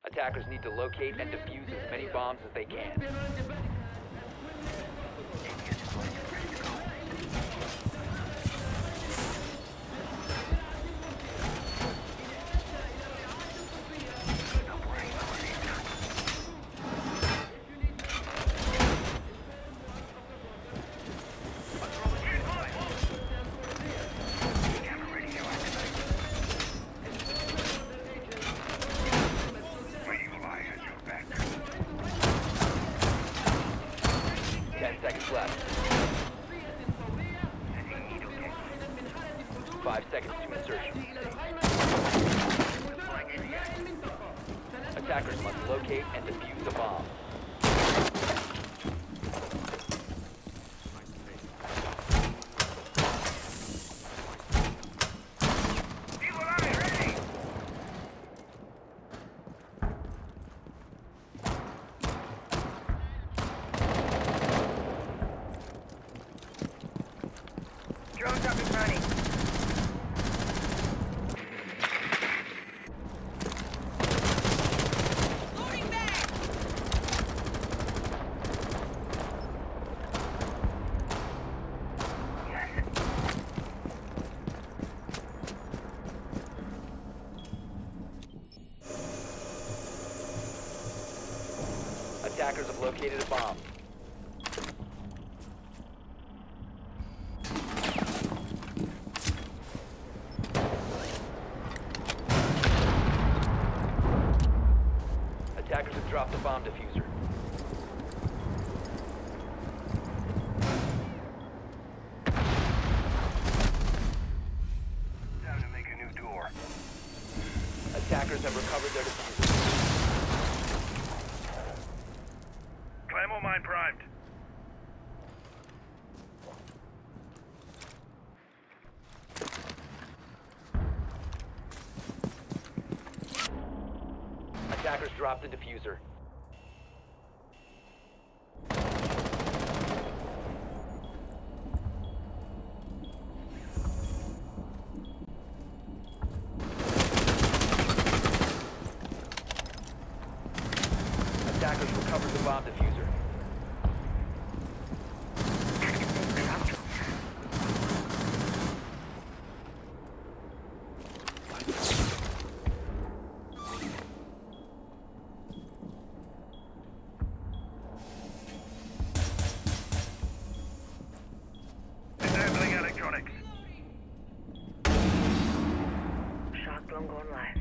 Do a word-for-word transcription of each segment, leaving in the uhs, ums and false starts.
Attackers need to locate and defuse as many bombs as they can. Five seconds to insertion. Attackers must locate and defuse the bomb. Drone's up and running. Attackers have located a bomb. Attackers have dropped the bomb diffuser. Time to make a new door. Attackers have recovered their diffuser. Claymore mine primed. Attackers dropped the diffuser. Attackers recovered the bomb diffuser. Disabling electronics. Shock drone going live.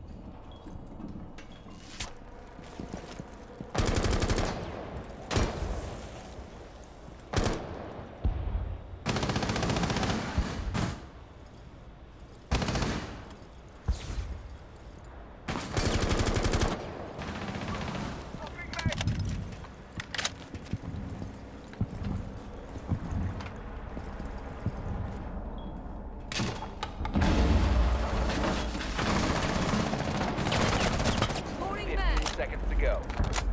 Seconds to go.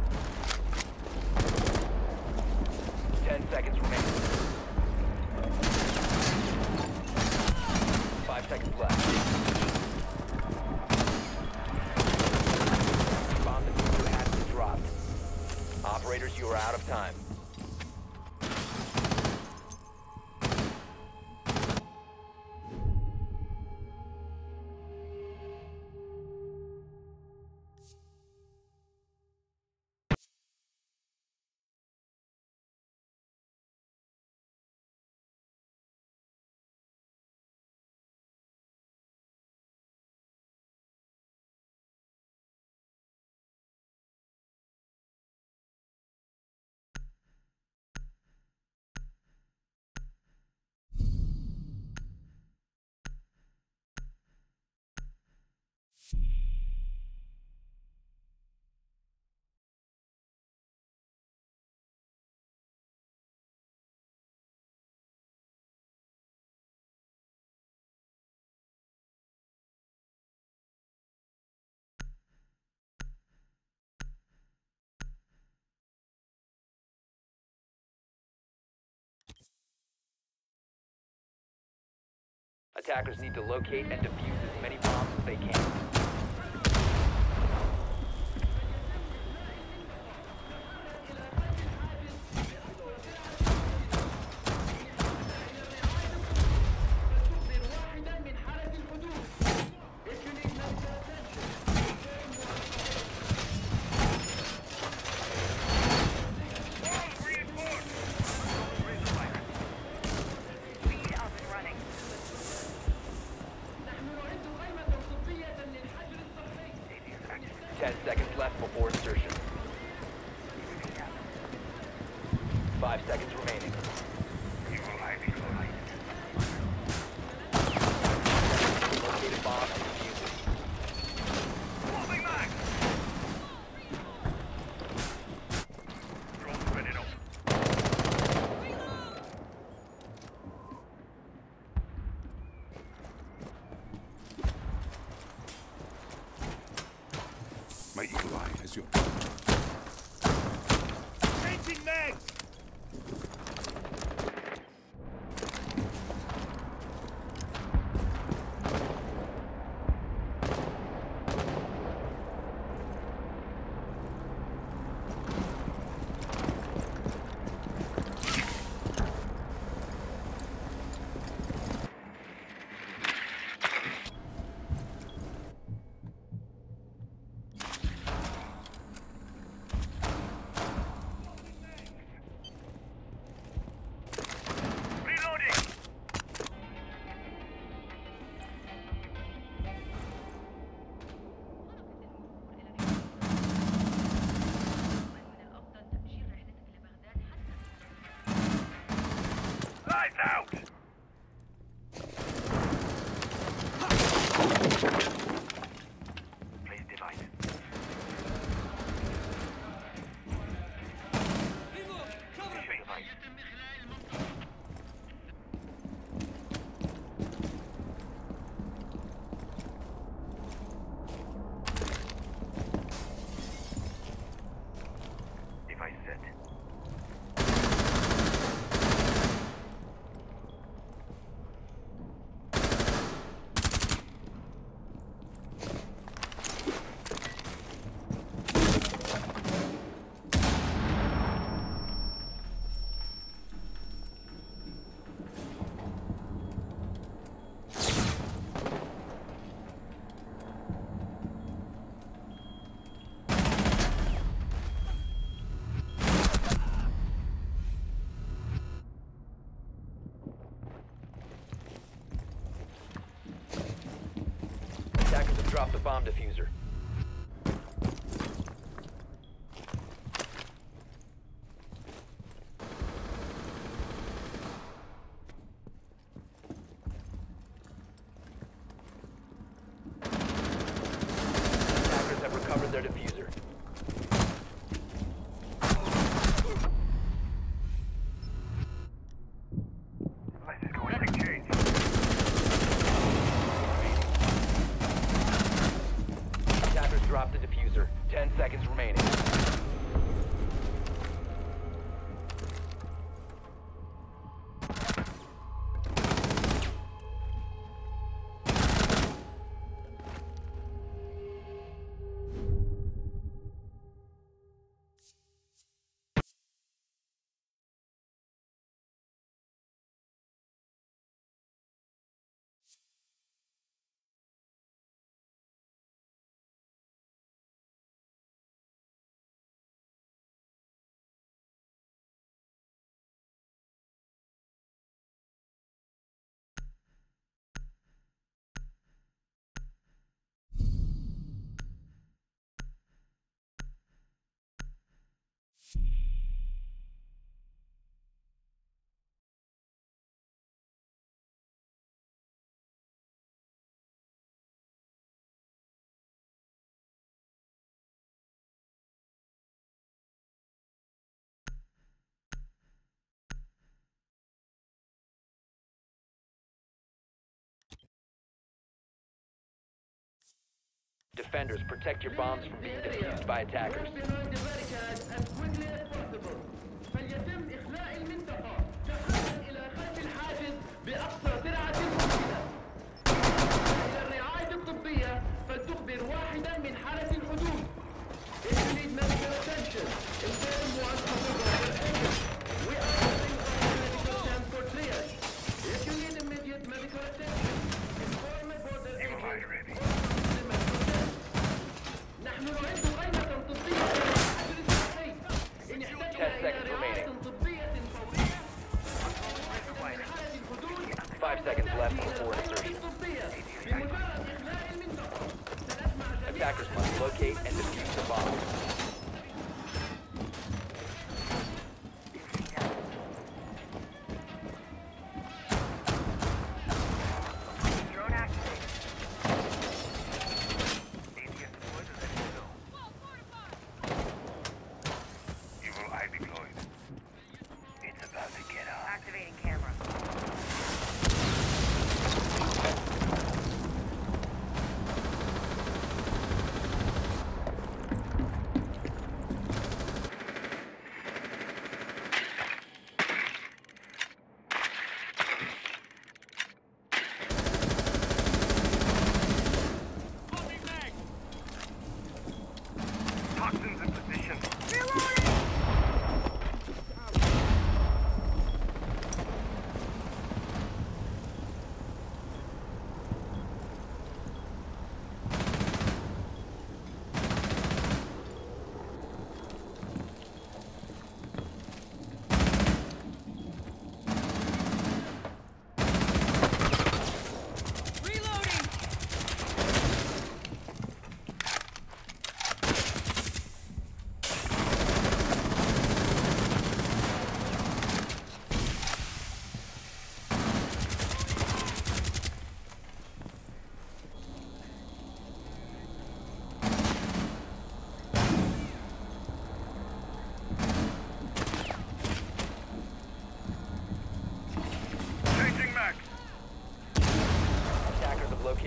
Ten seconds remaining. Five seconds left. Bomb diffuser has been dropped. Operators, you are out of time. Attackers need to locate and defuse as many bombs as they can. Ten seconds left before insertion. Five seconds remaining. Located bomb and defuse it. Moving back! Drone's ready up. My eagle eye has your... Changing mags! Drop the bomb diffuser. Attackers have recovered their diffuser. This is going to change. Drop the diffuser. Ten seconds remaining. Defenders, protect your bombs from being defused by attackers.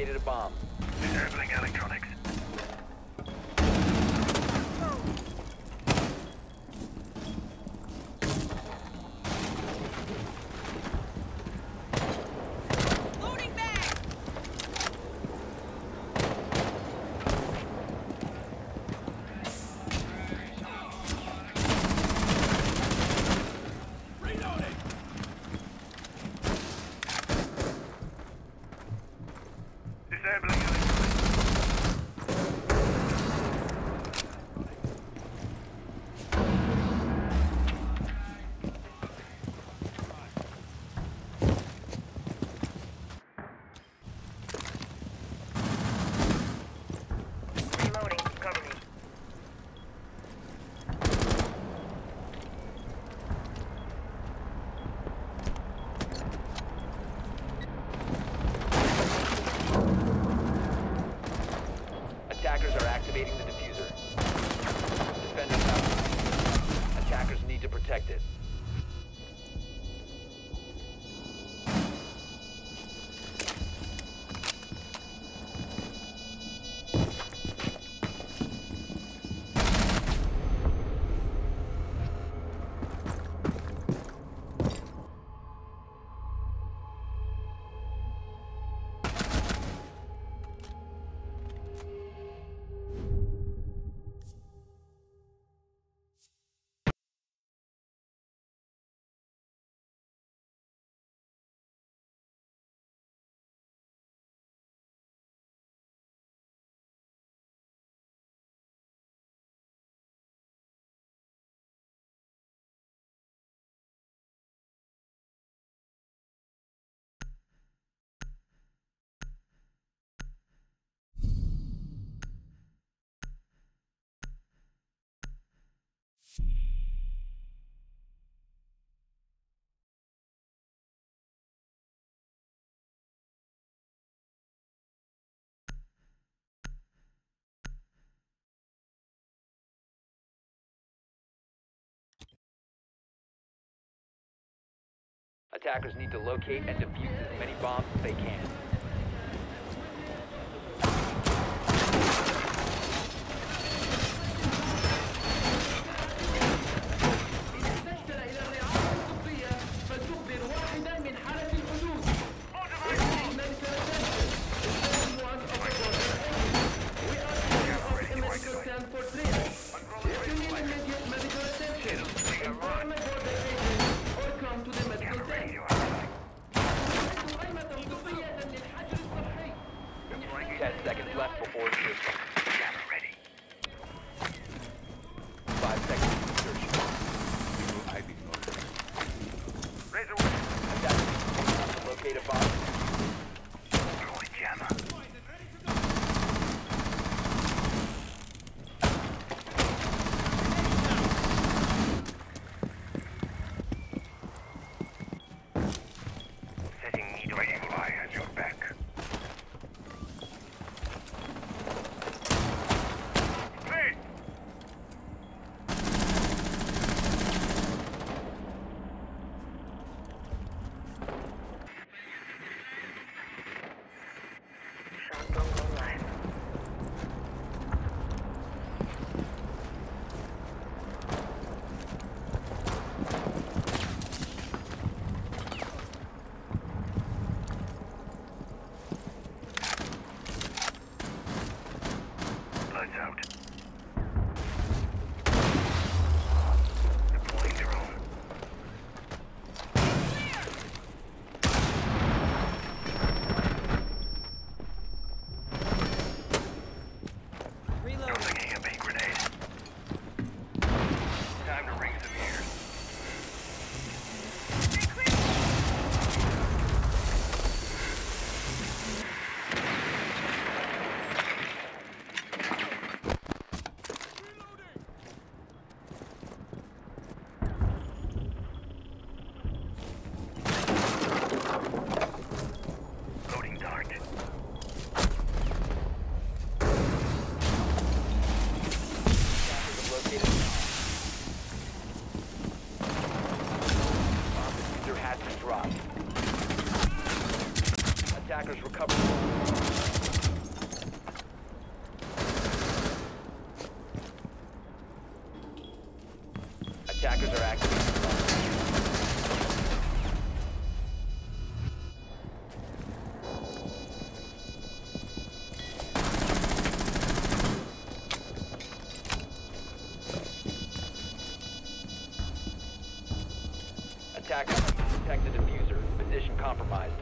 located a bomb. Disabling electronics. Loading bag! Reloading! Disabling electronics. Reloading. Cover me. Attackers are activating the diffuser. Defenders out. Attackers need to protect it. Attackers need to locate and defuse as many bombs as they can. Ten seconds left before insertion. Camera ready. Five seconds to insertion. We will hide ignorance. Razor wire. Attackers need to locate a bomb. Deploy jammer. Setting needle. My eagle eye has your back. Hey! Shot don't go live. Lights out. Deploying drone. Reloading. Thinking a big grenade. Time to ring some ears. Loading dart. Attackers have located a bomb. Bomb diffuser has been dropped. Attackers recover. Attackers are activating the bomb. Attackers protect the diffuser. Position compromised.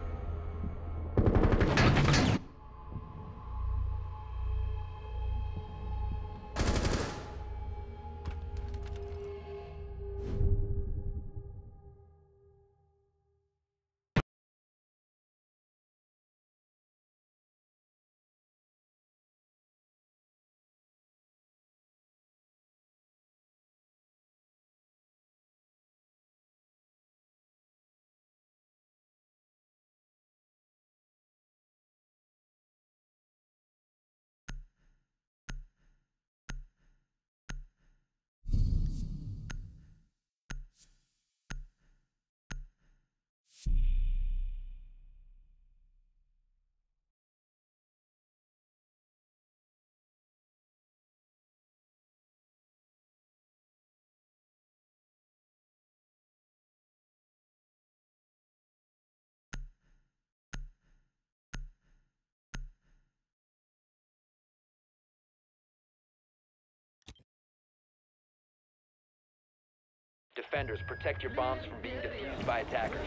Defenders, protect your bombs from being defused by attackers.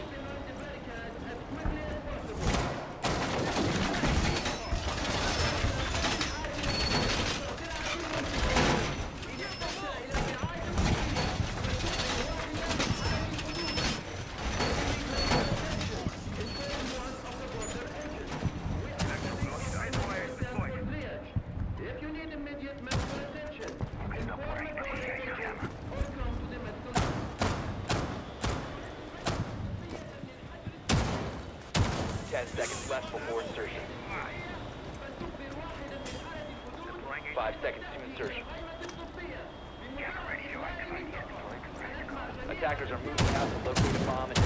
Ten seconds left before insertion. Five seconds to insertion. Attackers are moving out to locate a bomb and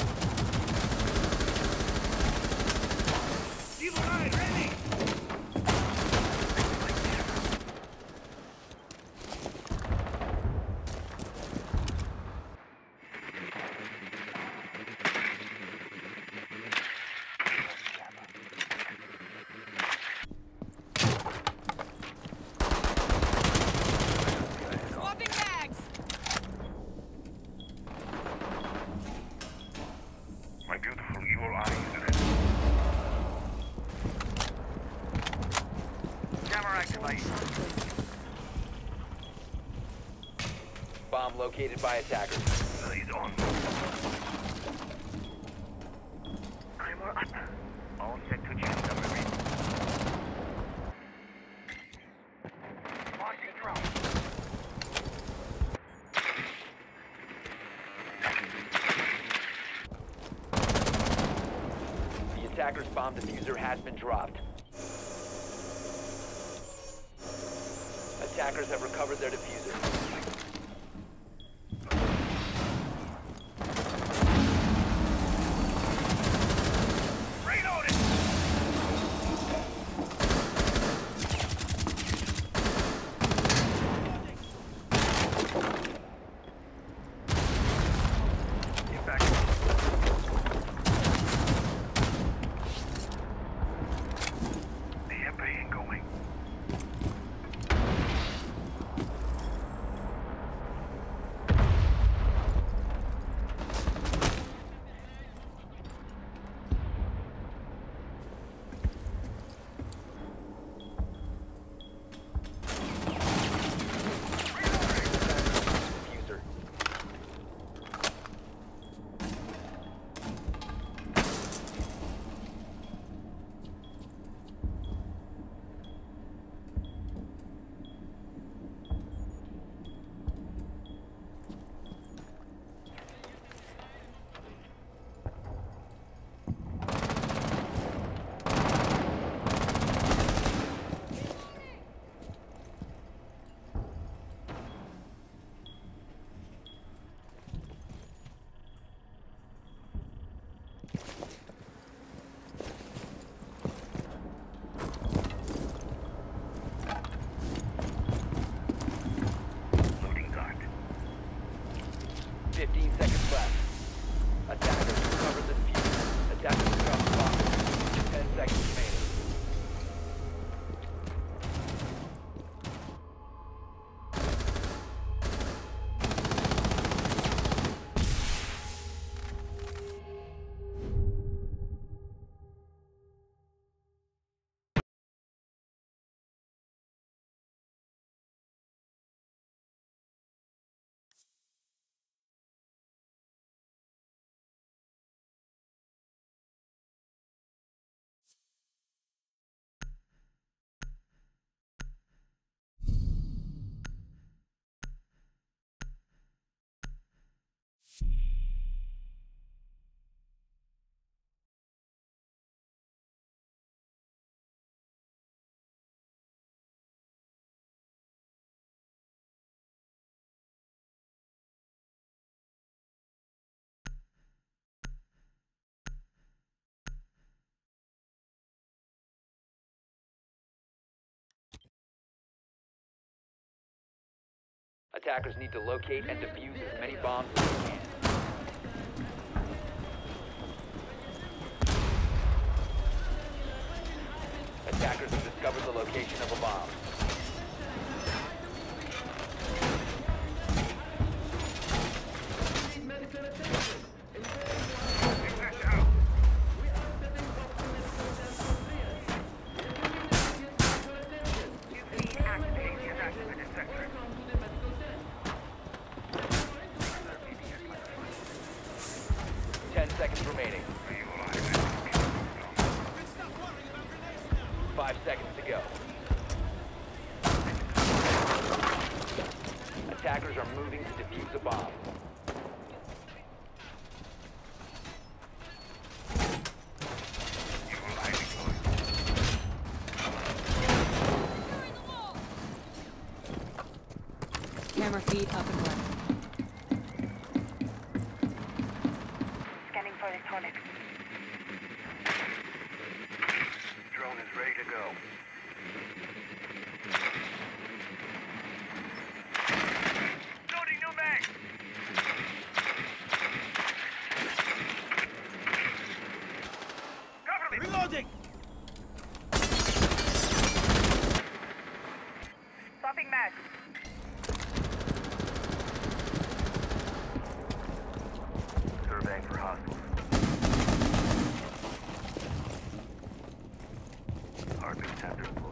Swapping bags. My beautiful evil eyes. Camera activate. bomb located by attackers. He's on. Armor up. All set to jam. Marking drone. The attacker's bomb diffuser has been dropped. Attackers have recovered their diffuser. Reloading. Get back. The M P incoming. fifteen seconds left. Attackers recover the diffuser. Attackers recover the bomb. ten seconds remaining. Attackers need to locate and defuse as many bombs as they can. Attackers have discovered the location of a bomb. ten seconds remaining. Five seconds to go. Attackers are moving to defuse a bomb. Camera feed up and running. Scanning for electronics. Drone is ready to go. Loading new mag! Cover me! Reloading! Swapping mag. Surveying for hostiles. Heartbeat sensor deployed.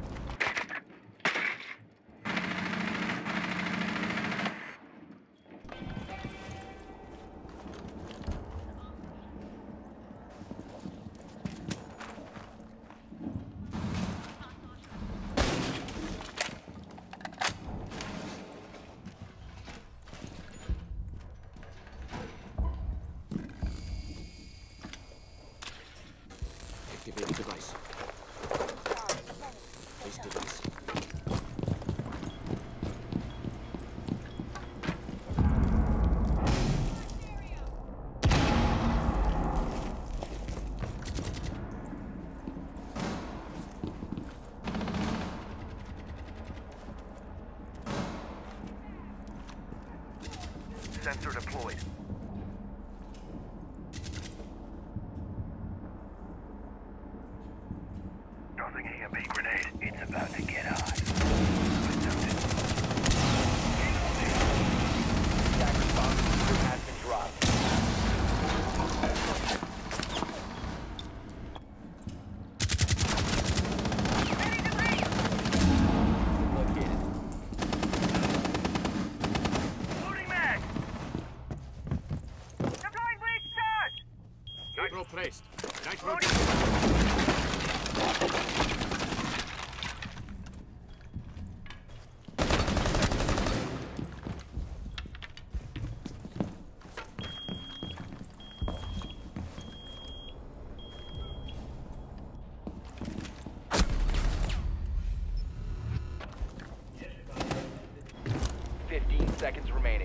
Activating device. Place device. Sensor deployed. Tossing a M P grenade. It's about to get hot. Attackers bomb diffuser has been dropped. Located. Loading mag! Deploying bleach charge! Nitro placed. Nitro. Loading! fifteen seconds remaining.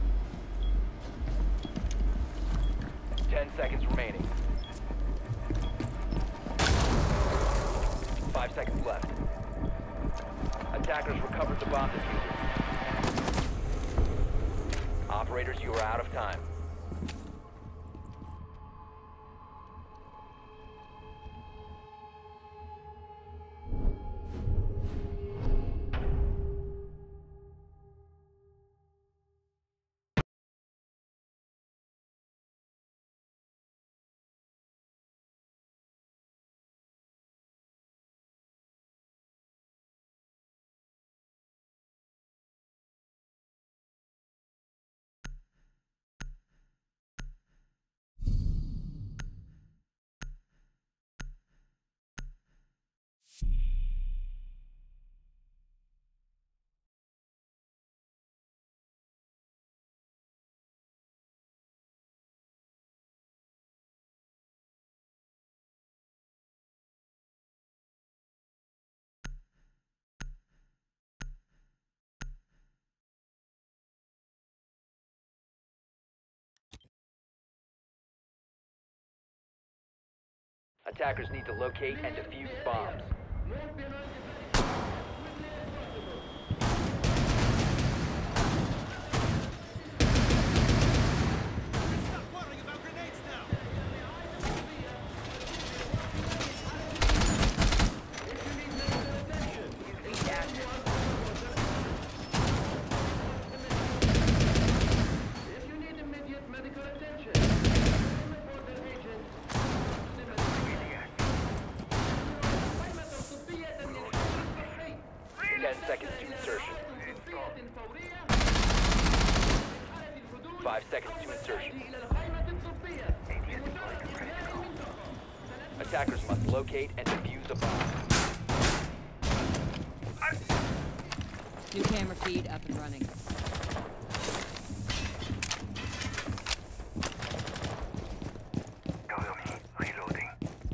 ten seconds remaining. Five seconds left. Attackers recovered the bomb diffuser. Operators Operators, you are out of time. Attackers need to locate and defuse bombs. ten seconds to insertion. Five seconds to insertion. Attackers must locate and defuse a bomb. New camera feed up and running. Cover me. Reloading.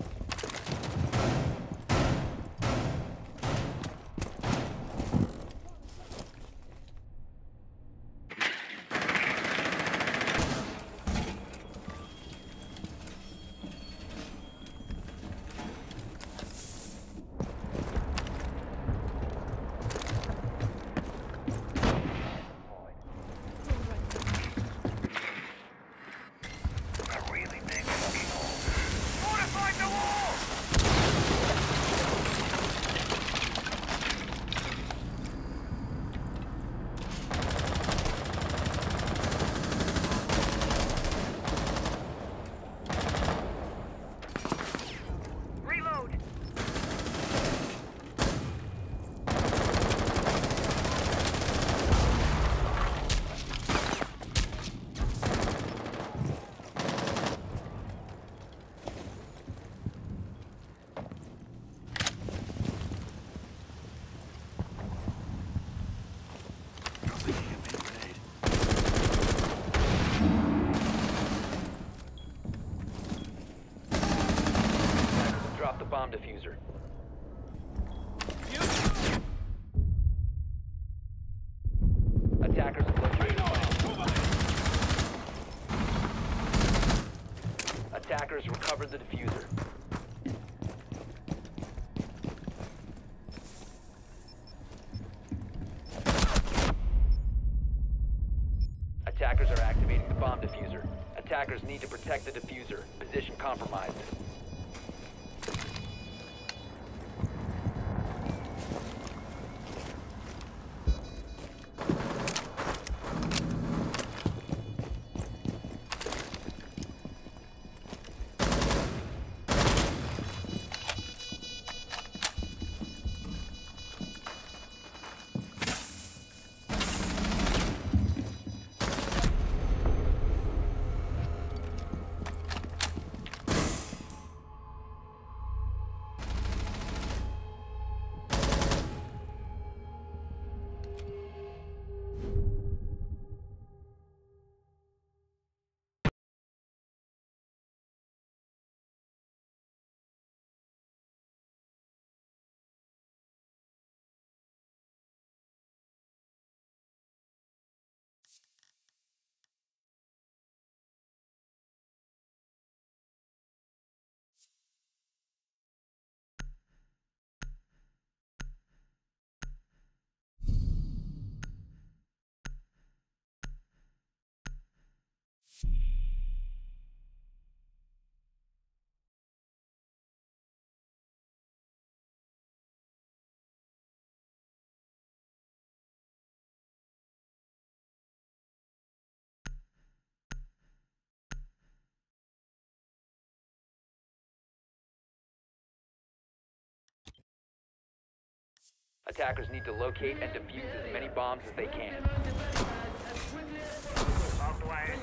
A really big fucking hole. Fortify the wall! Reload! Tossing a big grenade. Drop the bomb diffuser. Attackers have located the bomb. Attackers recovered the diffuser. Attackers are activating the bomb diffuser. Attackers need to protect the diffuser. Position compromised. Attackers need to locate and defuse as many bombs as they can. Bomb planted.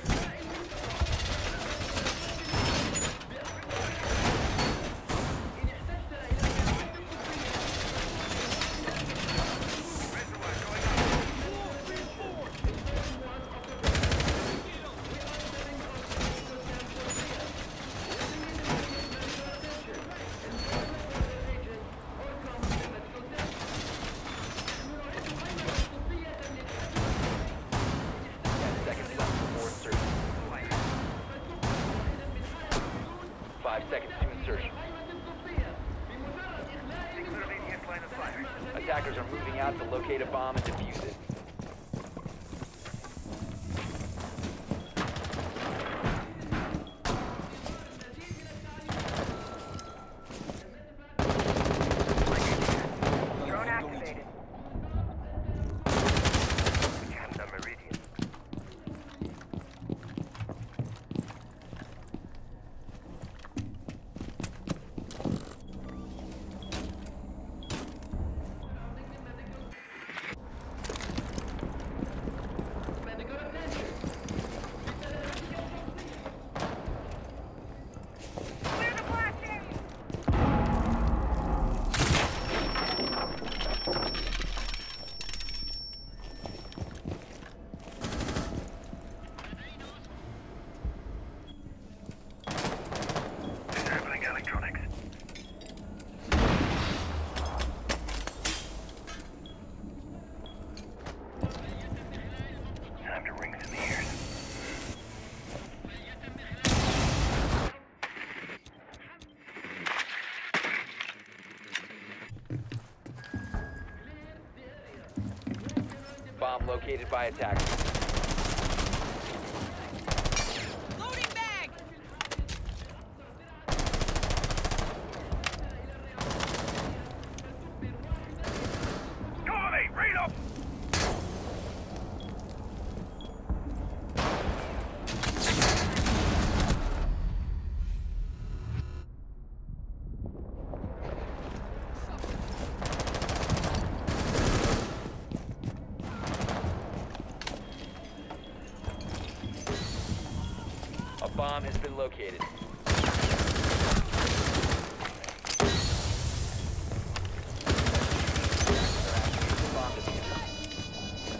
Five seconds to insertion. Line of fire. Attackers are moving out to locate a bomb and defuse it. Drone activated. Scan the meridian. Disabling electronics. Time to ring some ears. Bomb located by attackers. Loading bag! Cover me! Reload! A bomb has been located. Bomb diffuser.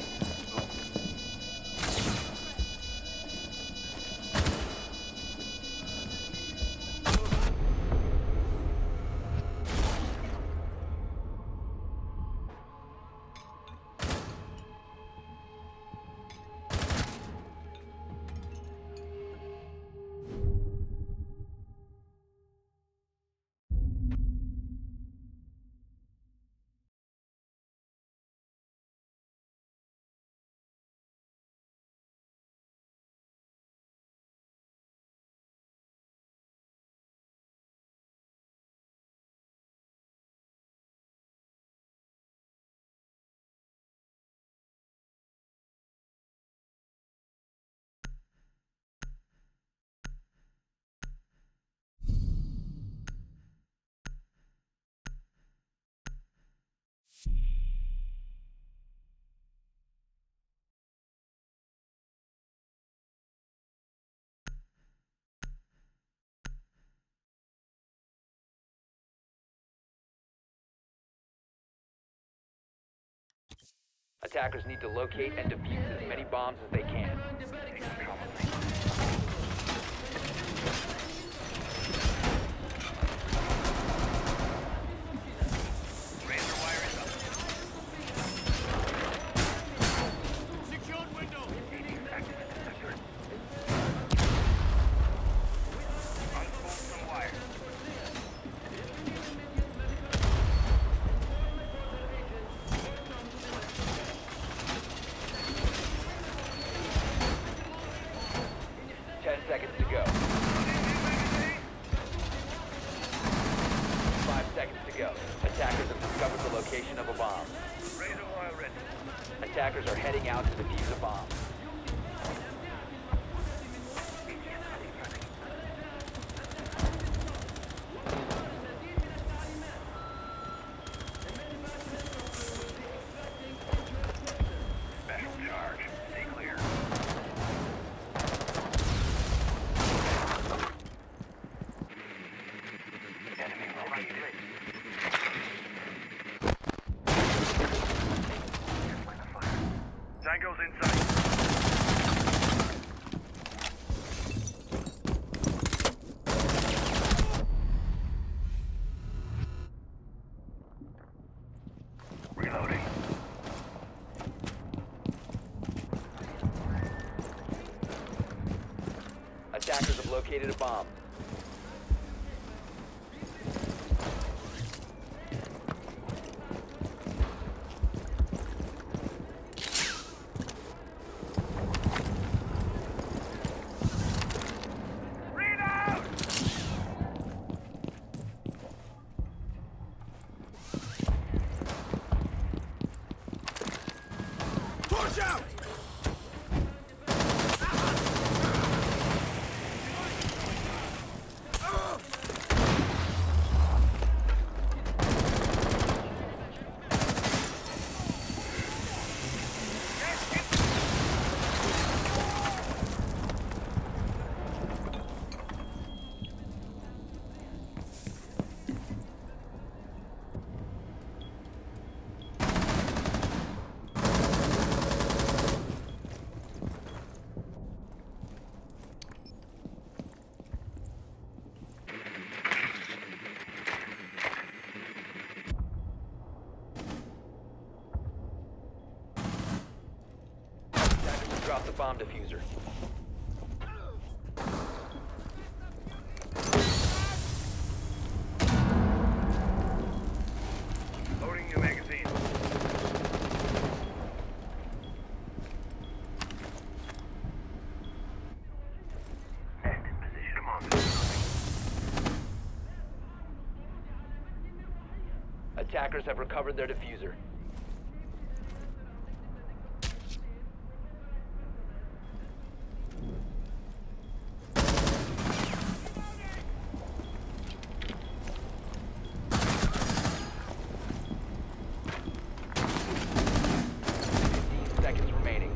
Attackers need to locate and defuse as many bombs as they can. Razor wire is up. Secured window. Active detector. Unfold some wire. Ten seconds to go. Five seconds to go. Attackers have discovered the location of a bomb. Razor wire ready. Attackers are heading out to defuse a bomb. Attackers have located a bomb. Torch out! Drop the bomb diffuser. Loading new magazine. Nest in position. Come on, this is Attackers have recovered their diffuser. fifteen seconds remaining.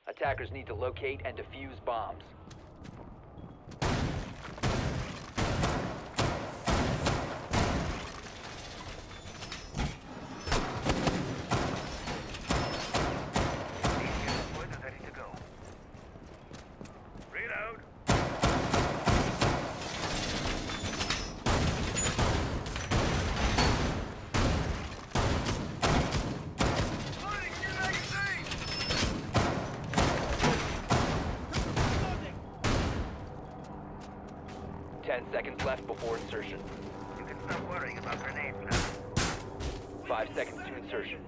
Attackers need to locate and defuse bombs. Point is ready to go. Reload. Loading new magazine. Ten seconds left before insertion. You can stop worrying about grenades now. Five seconds to insertion.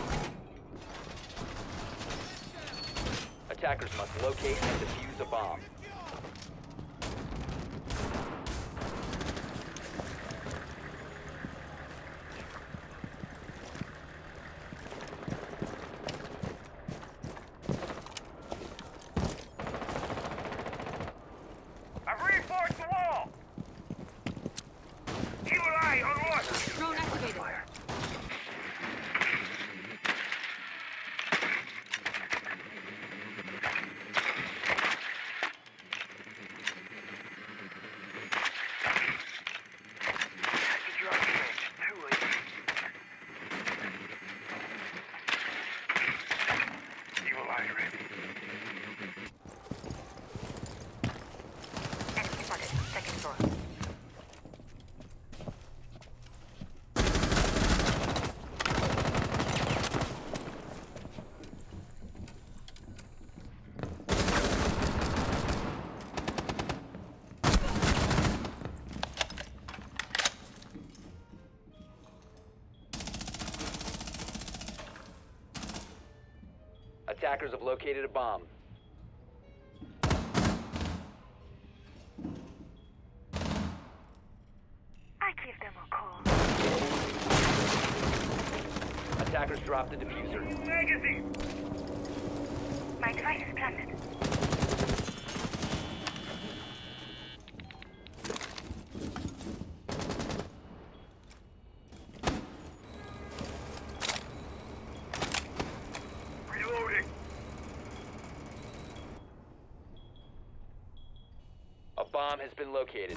Attackers must locate and defuse a bomb. I've reinforced the wall. Evil eye on what? Drone activated. Package drop range. Too late. Evil eye ready. Enemy spotted. Second floor. Attackers have located a bomb. I give them a call. Attackers dropped the diffuser. Magazine. My device is planted. Reloading. A bomb has been located.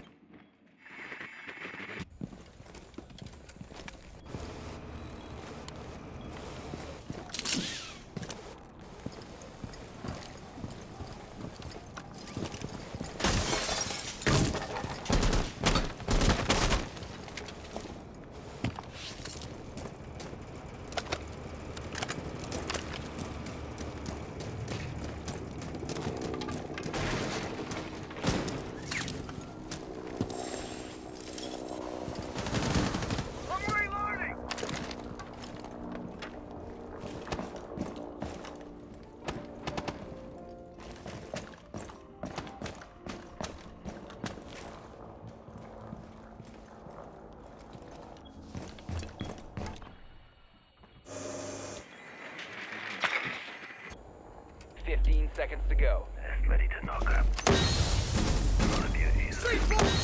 I'm reloading. Fifteen seconds to go. Nest ready to knock up. None of you easily.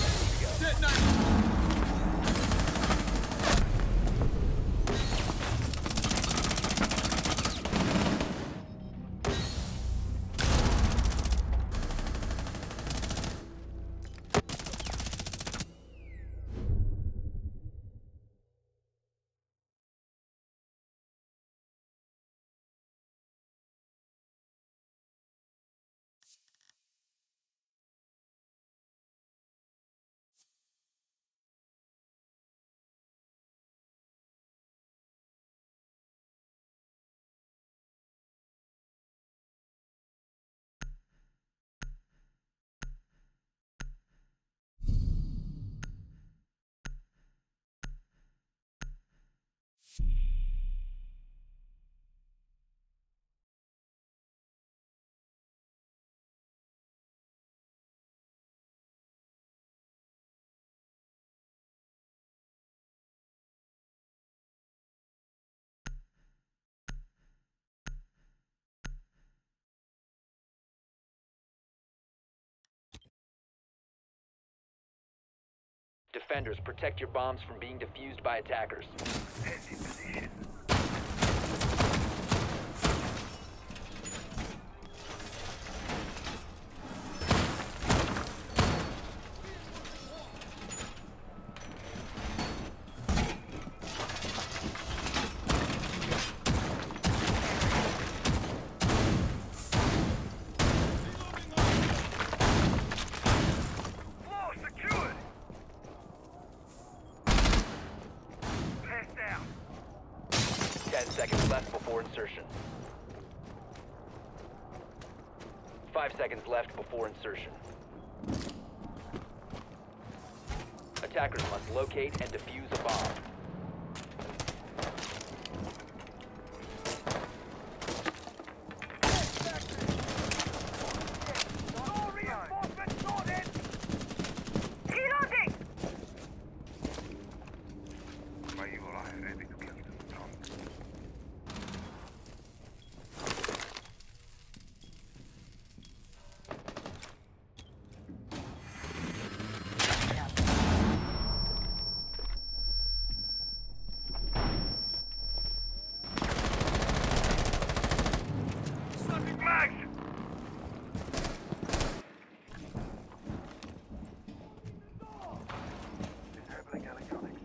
Defenders, protect your bombs from being defused by attackers. Head in position. Five seconds left before insertion. Attackers must locate and defuse a bomb. All reinforcements sorted! Reloading! My evil eye ready to kill them. Don't. Max! Disabling electronics.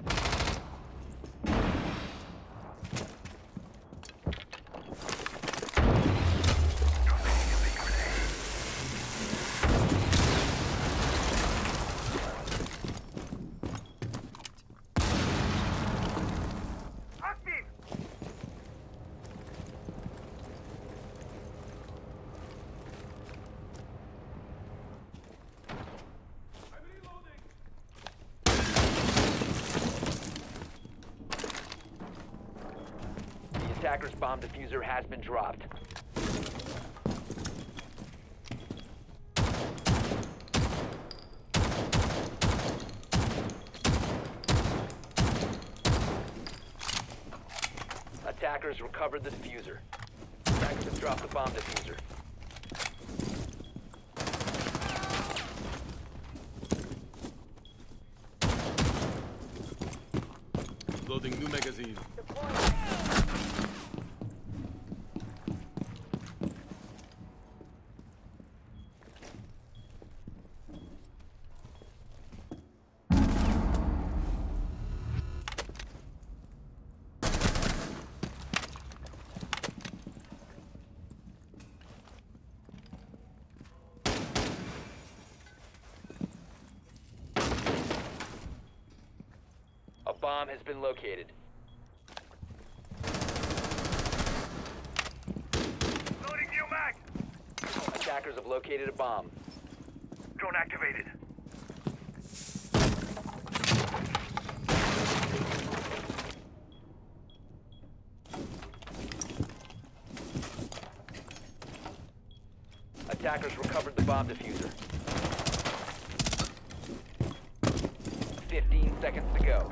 Active! The attacker's bomb diffuser has been dropped. Attackers recovered the diffuser. Attackers have dropped the bomb diffuser. Loading new magazine. A bomb has been located. Loading new mag! Attackers have located a bomb. Drone activated. Attackers recovered the bomb diffuser. Fifteen seconds to go.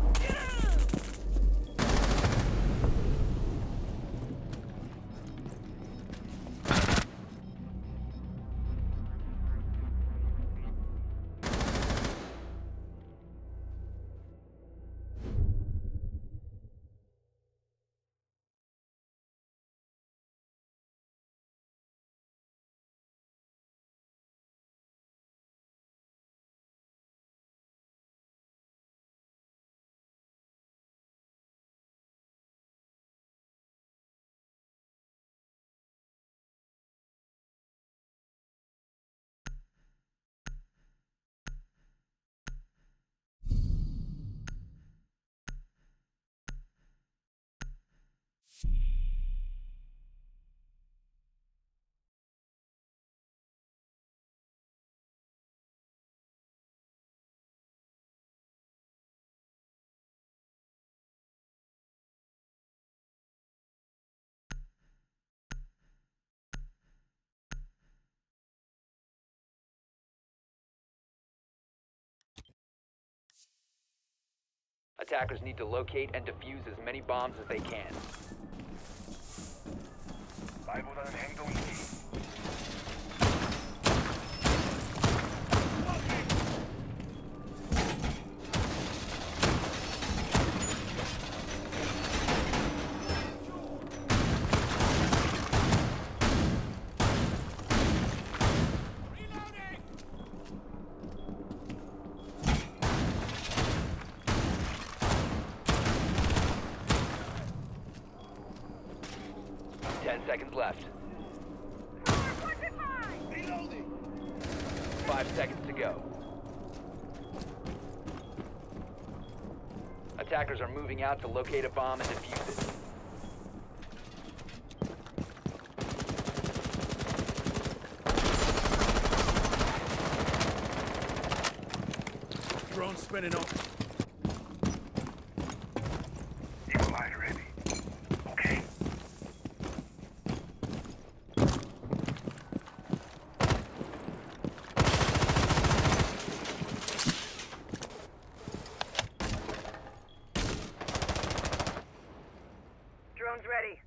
Attackers need to locate and defuse as many bombs as they can. 말보다는 행동이지. Ten seconds left. Reloading. Five seconds to go. Attackers are moving out to locate a bomb and defuse it. Drone spinning up. Eagle eye ready. Okay. Drone's ready.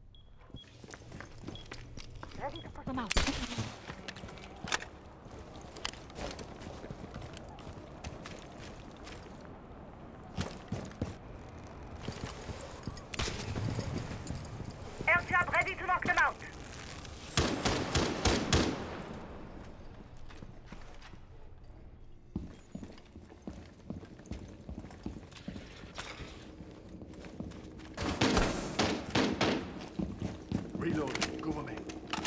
Ready to put them out. Air trap ready to knock them out. Reloading. Cover me.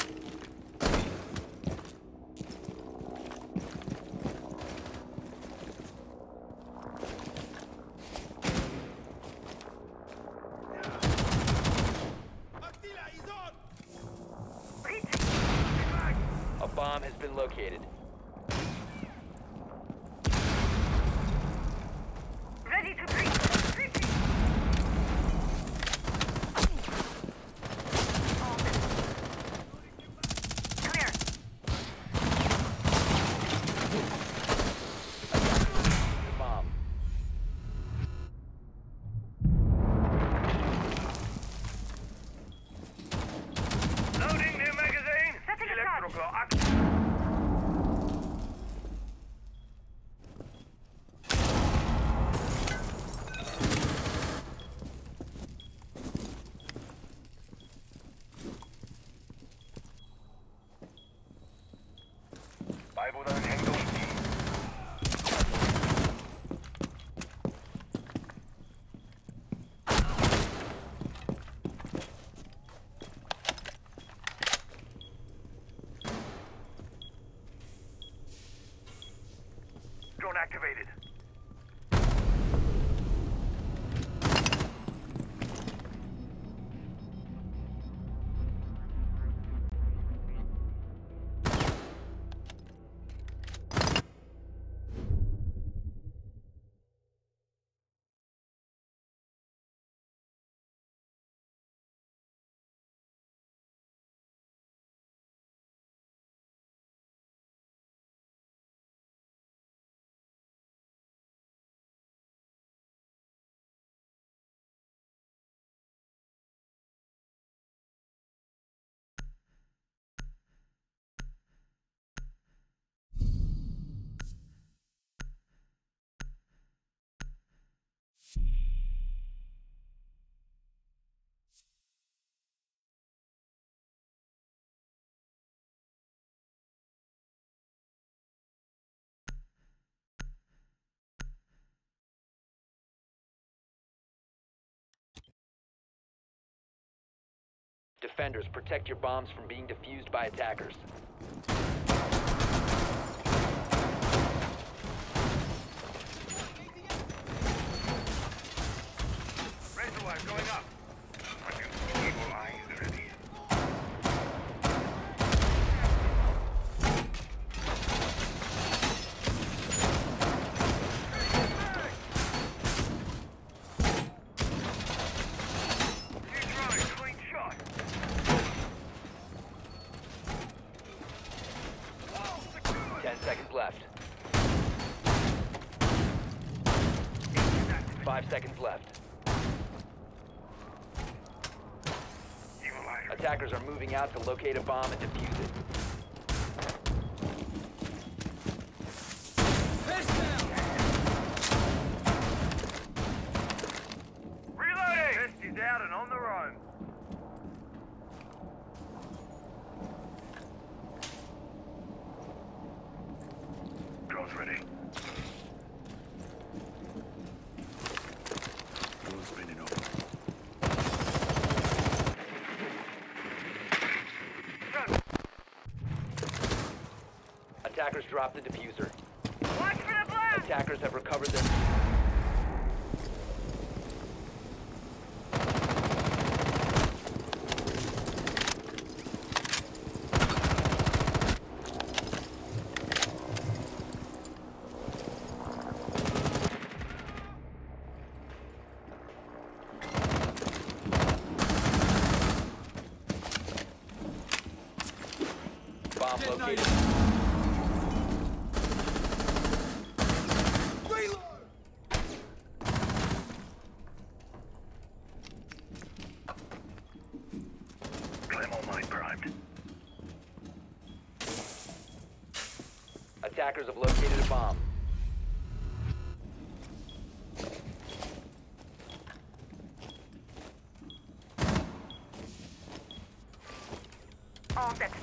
A bomb has been located. Ready to breach. Breaching. Clear. The bomb. Loading new magazine. Setting a charge. Electrical active. 말보다는 행동이지. Drone activated. Defenders, protect your bombs from being defused by attackers. Razor wire going up. Eagle eye is ready. Keep running, clean shot. Ten seconds left. Five seconds left. Eagle eye. Attackers are moving out to locate a bomb and defuse it. Reloading! Vest is out and on the roam. Drone's ready. Drone spinning up. Attackers dropped the diffuser. Watch for the blast. Attackers have recovered their... bomb located. Claymore mine primed. Attackers have located a bomb. All set.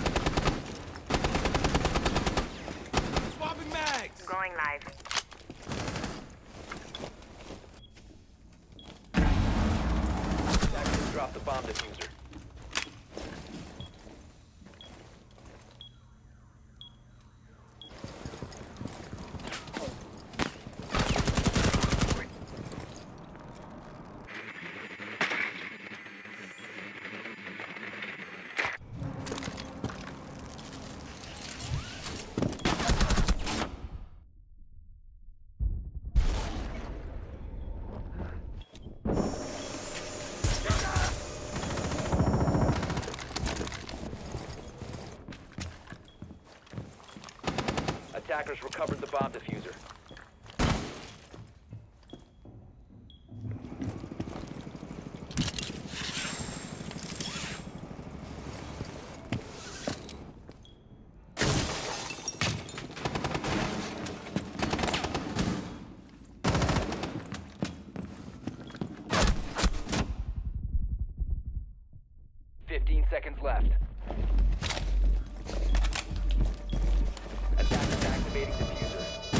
Swapping mags! Going live. Attackers dropped the bomb diffuser. Attackers recovered the bomb diffuser. Fifteen seconds left. Attackers activating diffuser.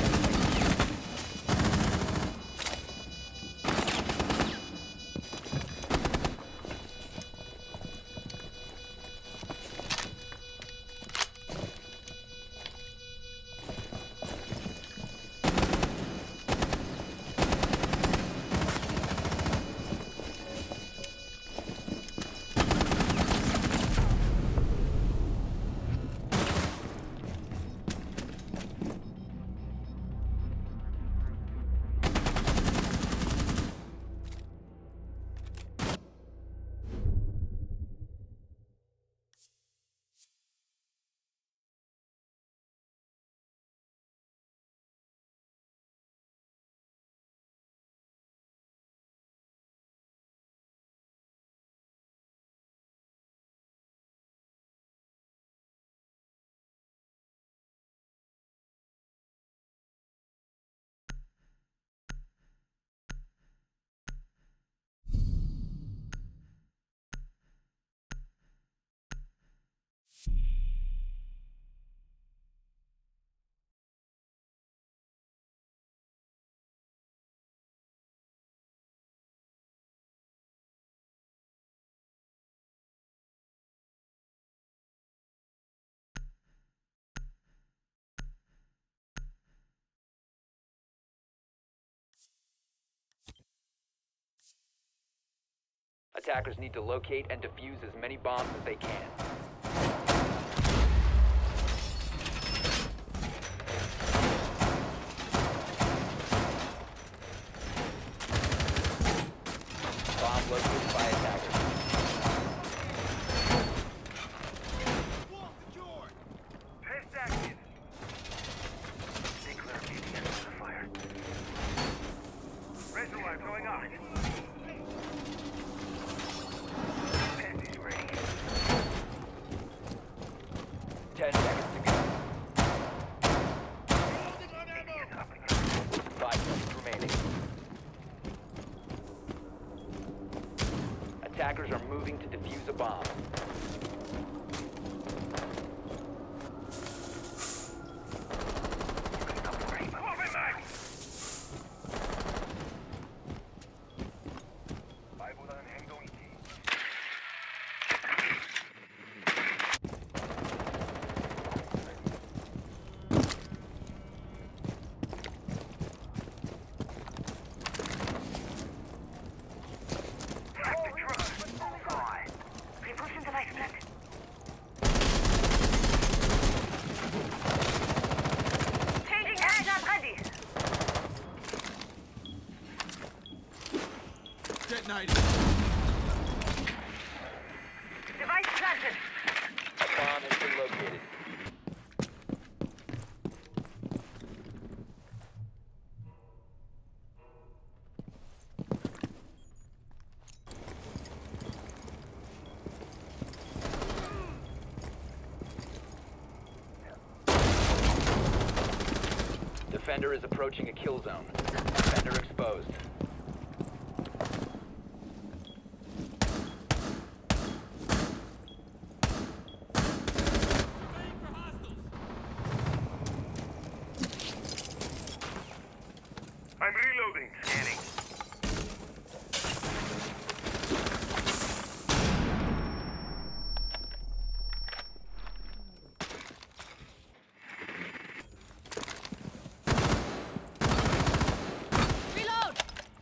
Attackers need to locate and defuse as many bombs as they can. Bomb located by attackers. Test active. Stay clear of the end of the fire. Razor wire going up. Test is ready. Ten seconds to go. Idiot up again. Five seconds remaining. Attackers are moving to defuse a bomb. Swapping mags. 말보다는 행동이지. Repulsion device planted. Changing airdrop ready. Detonated. Device planted. A bomb has been located. Defender is approaching a kill zone. Defender exposed. I'm reloading. Scanning. Reload!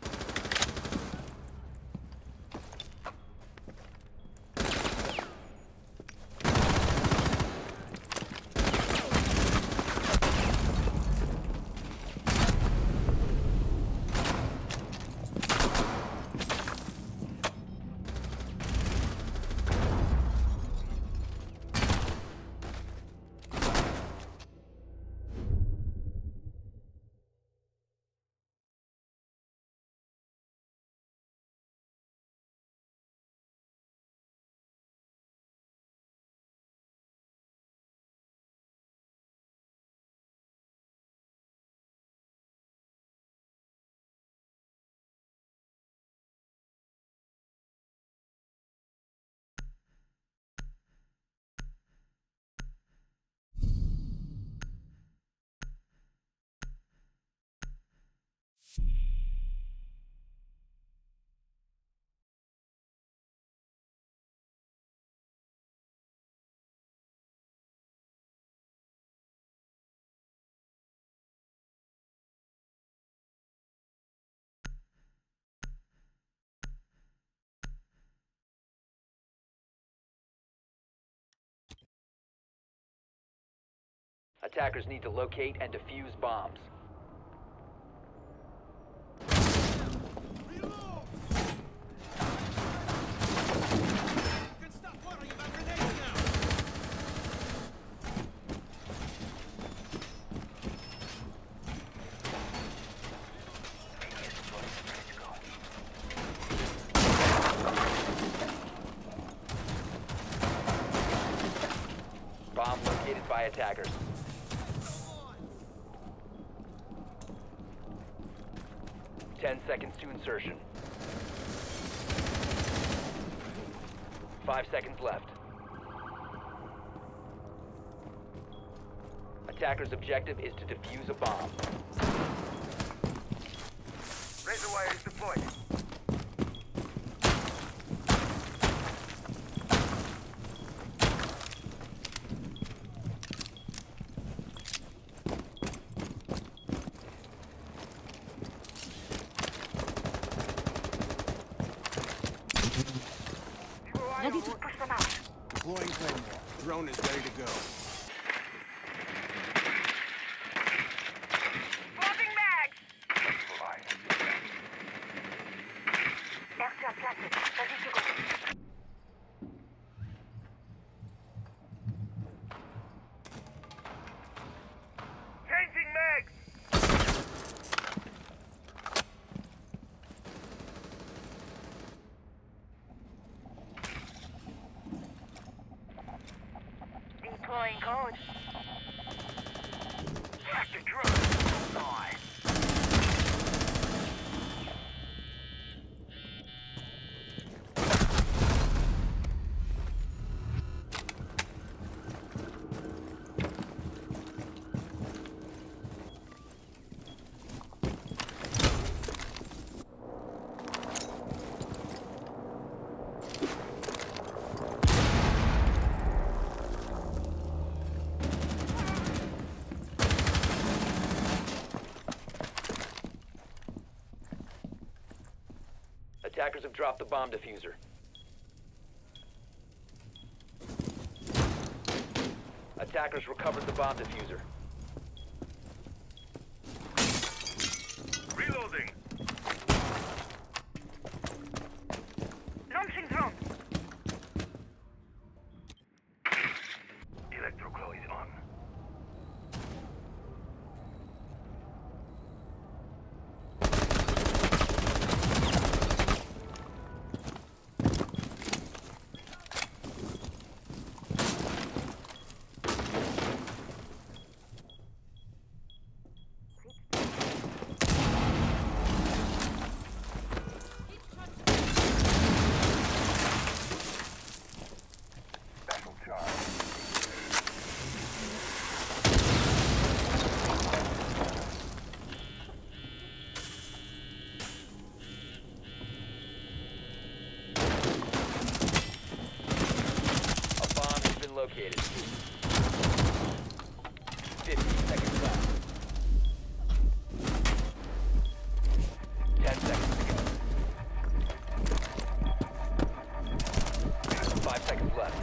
Attackers need to locate and defuse bombs. Bomb located by attackers. Ten seconds to insertion. Five seconds left. Attacker's objective is to defuse a bomb. Razor wire is deployed. Ready to... Push them out. Deploying Claymore. Drone is ready to go. Swapping mags! Aircraft planted. Ready to go. Changing mags! Deploying code. Faster drone. Nice. Attackers have dropped the bomb diffuser. Attackers recovered the bomb diffuser. Reloading. Launching drone. Electroclaw is on. fifteen seconds left. ten seconds to go. five seconds left.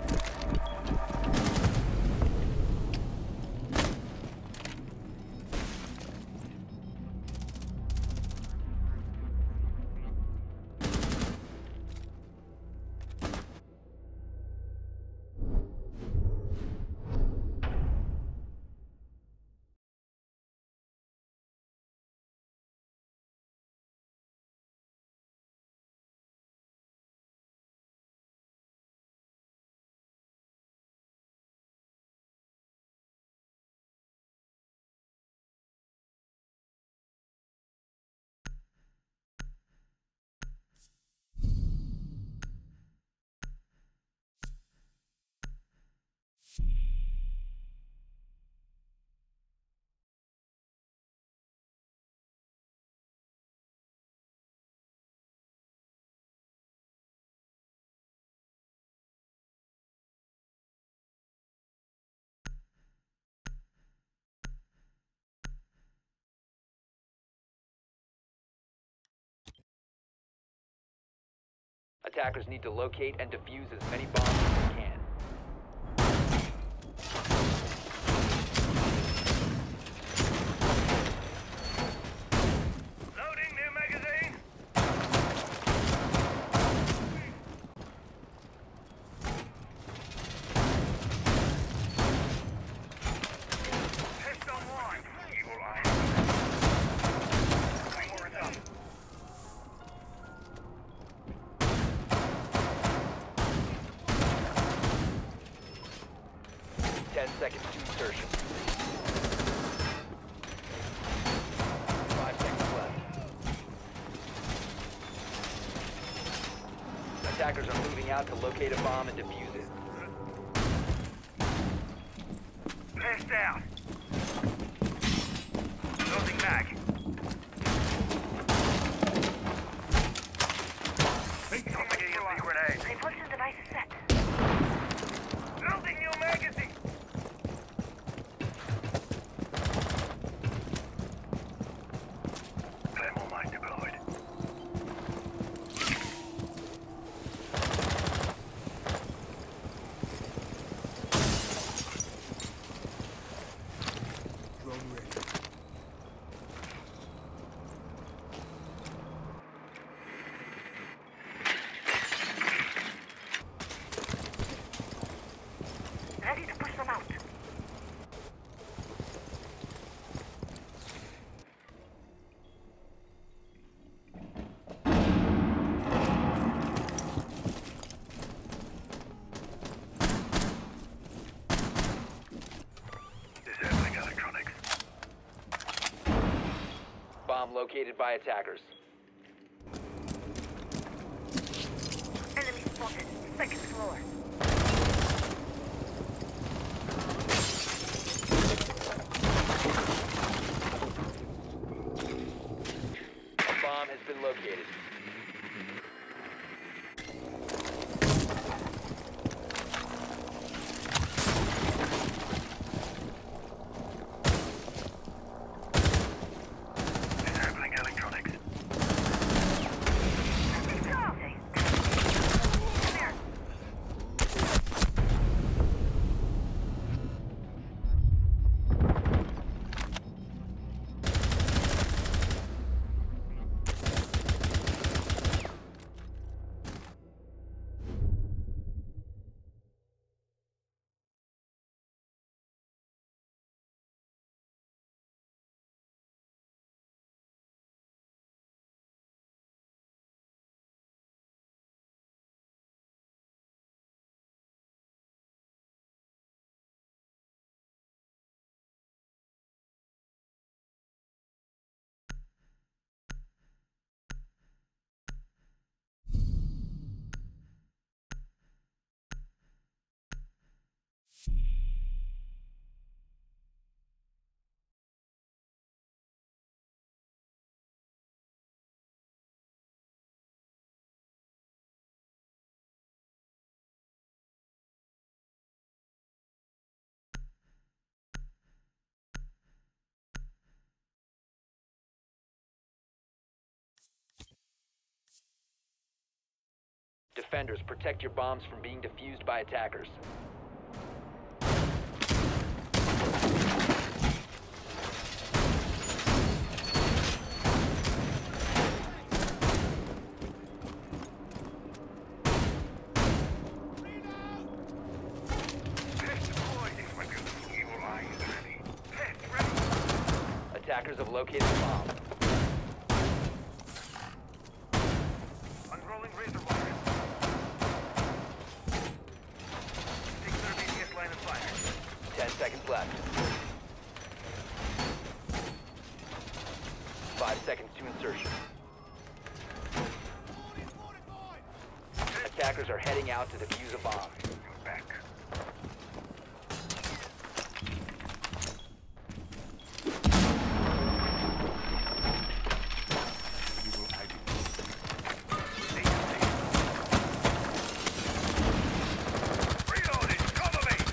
Attackers need to locate and defuse as many bombs as they can. Loading new magazine. Test online. Evil eye. More is up. ten seconds to insertion. five seconds left. Attackers are moving out to locate a bomb and defuse it. Passed out. Loading mag. Something in your grenade. Repulsion device set. Loading new magazine. Thermal mine deployed. Drone ready. Ready to push them out. Disabling electronics. Bomb located by attackers. Enemy spotted. Second floor. A bomb has been located. Disabling electronics. Charlie. Come here. Defenders, protect your bombs from being defused by attackers. Test deployed. If my beautiful evil eye is ready. Test ready. Attackers have located the bomb. Unrolling razor wire. Take their immediate line of fire. Ten seconds left. Five seconds to insertion. Attackers are heading out to defuse a bomb. You're back. Evil I B. Stay safe. Reloading. Cover me.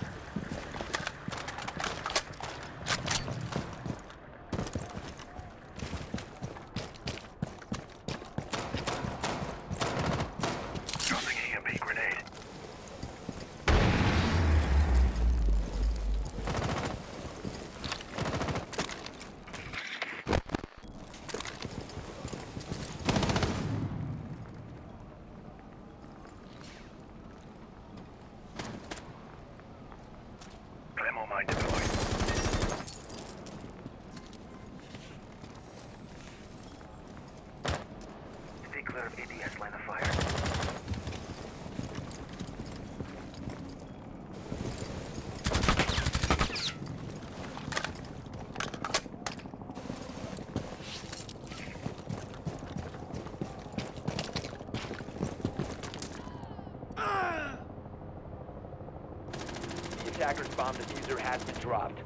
Dropping E M P grenade. Clemo mine deployed. Stay clear of A D S line of fire. The attacker's bomb diffuser has been dropped.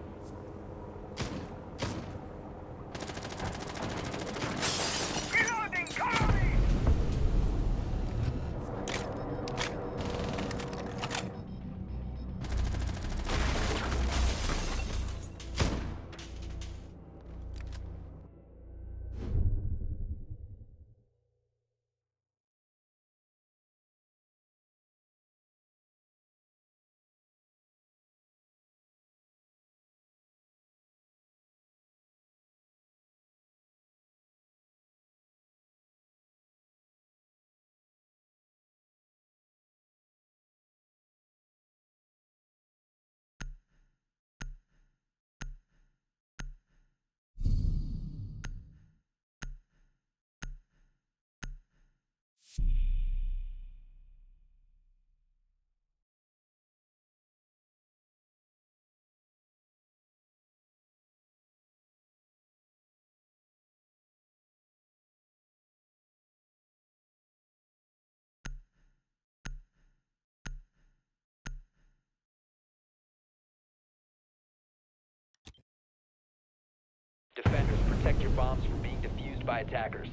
Reloading. Cover me. Defenders, protect your bombs from being defused by attackers.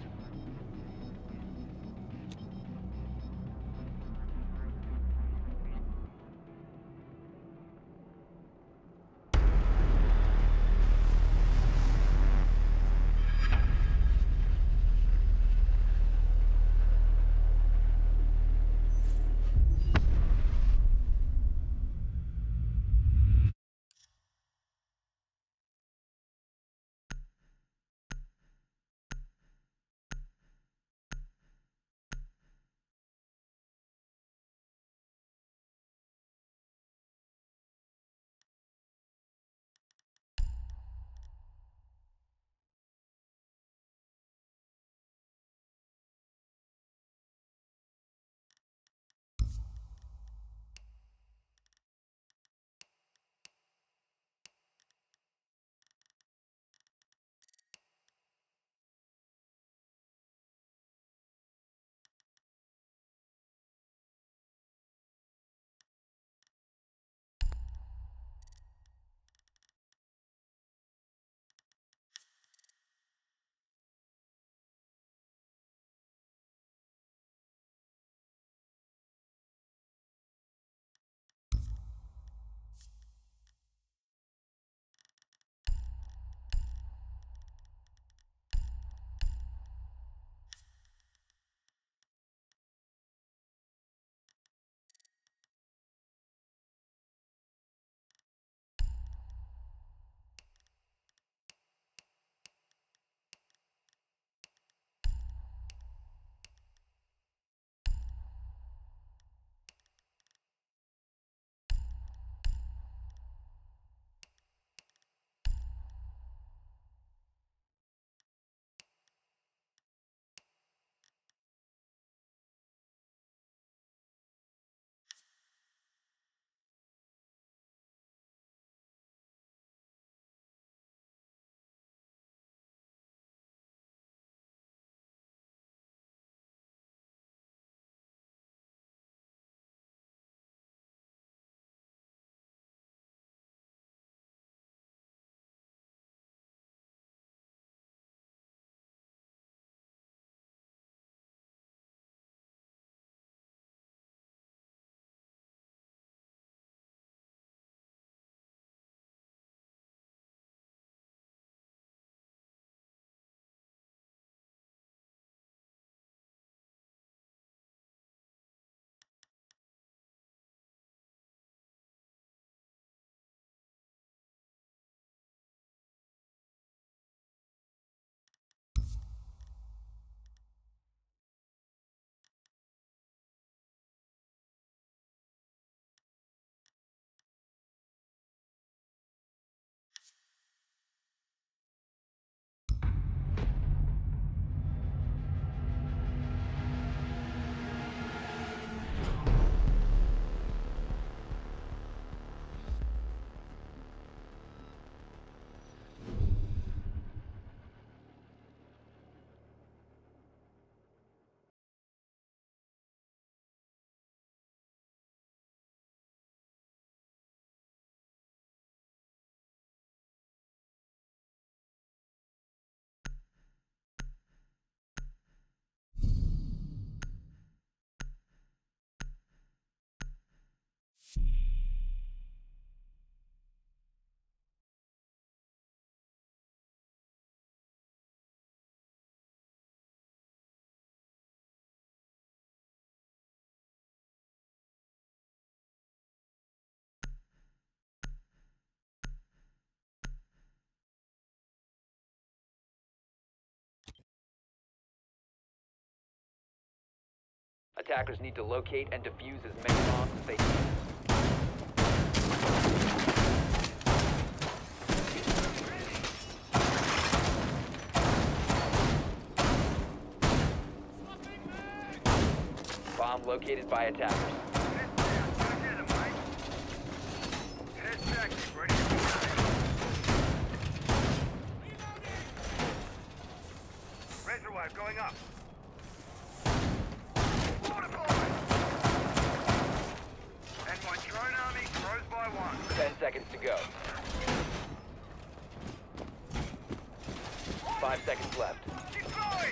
Attackers need to locate and defuse as many bombs as they can. Bomb located by attackers. Razor wire going up. And my drone army grows by one. Ten seconds to go. Five seconds left. Deploy!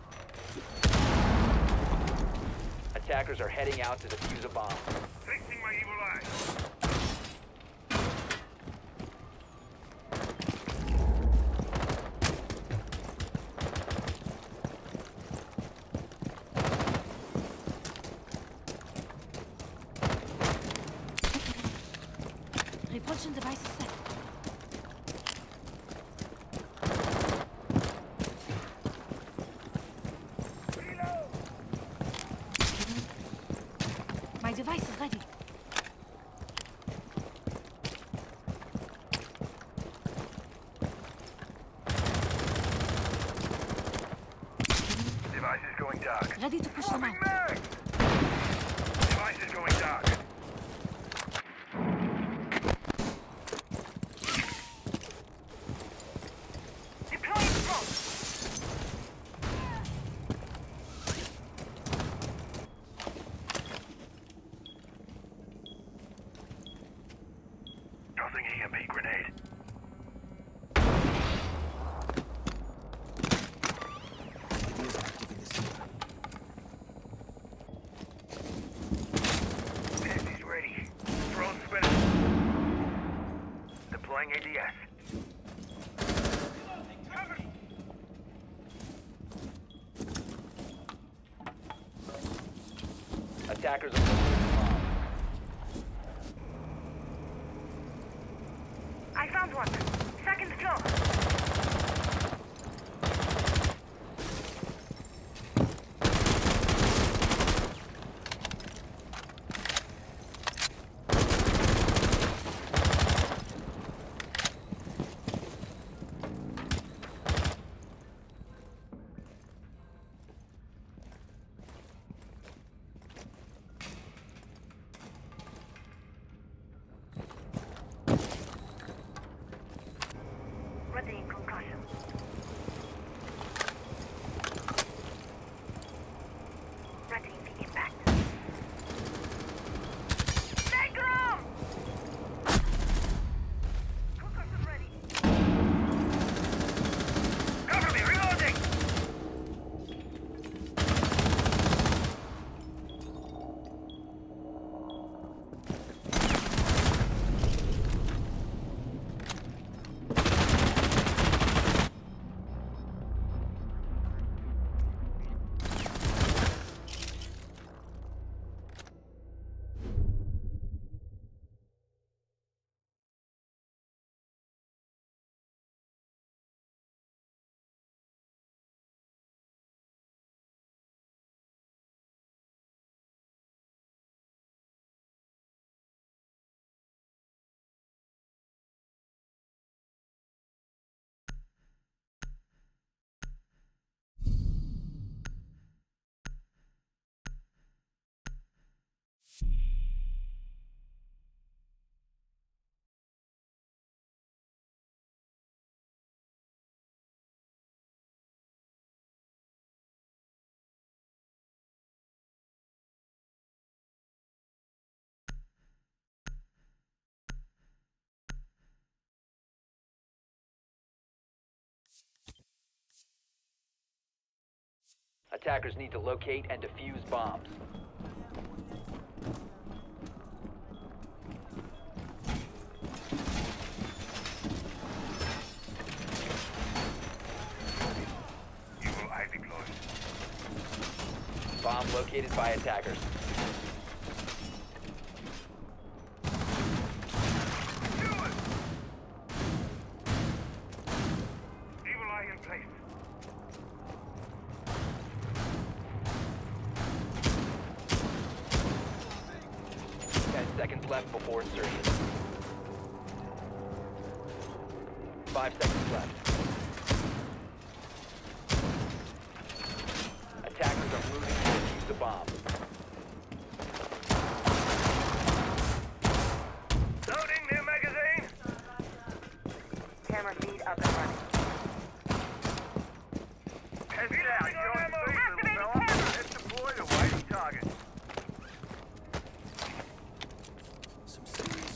Attackers are heading out to defuse a bomb. Fixing my evil eye. Repulsion device is set. My device is ready. Device is going dark. Ready to push them out. Mag! Device is going dark. Deploying smoke. Tossing E M P grenade. Test is ready. Drone spinning. Deploying A D S. Attackers are locating the bomb. I found one. Second floor. Readying concussion. Readying the impact. Background! Concussion ready. Cover me, reloading! Attackers need to locate and defuse bombs. Evil eye deployed. Bomb located by attackers. Do it! Evil eye in place. left before insertion. Five seconds left. Attackers are moving to defuse the bomb. Loading new magazine. Camera feed up and running. Heavy down. You're on speed, Activating little camera. fella. Let's deploy the waiting target. Some serious.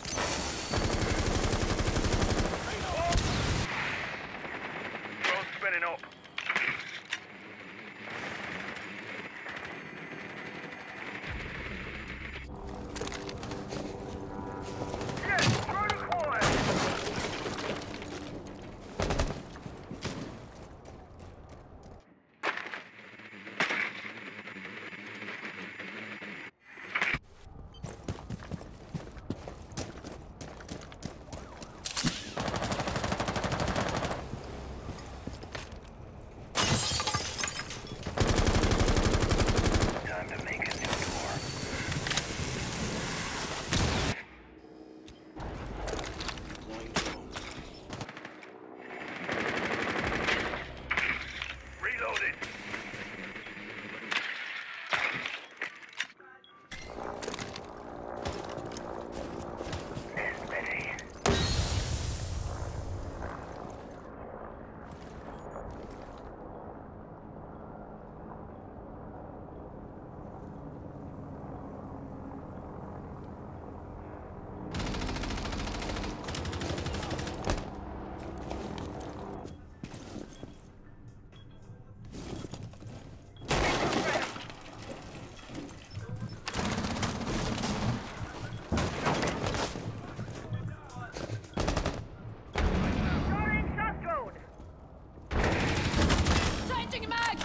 Drone's spinning up. Yes, drone acquired. Time to make a new door. Deploying drone. Reloaded. Nest ready. Throwing shot drone. Changing mags!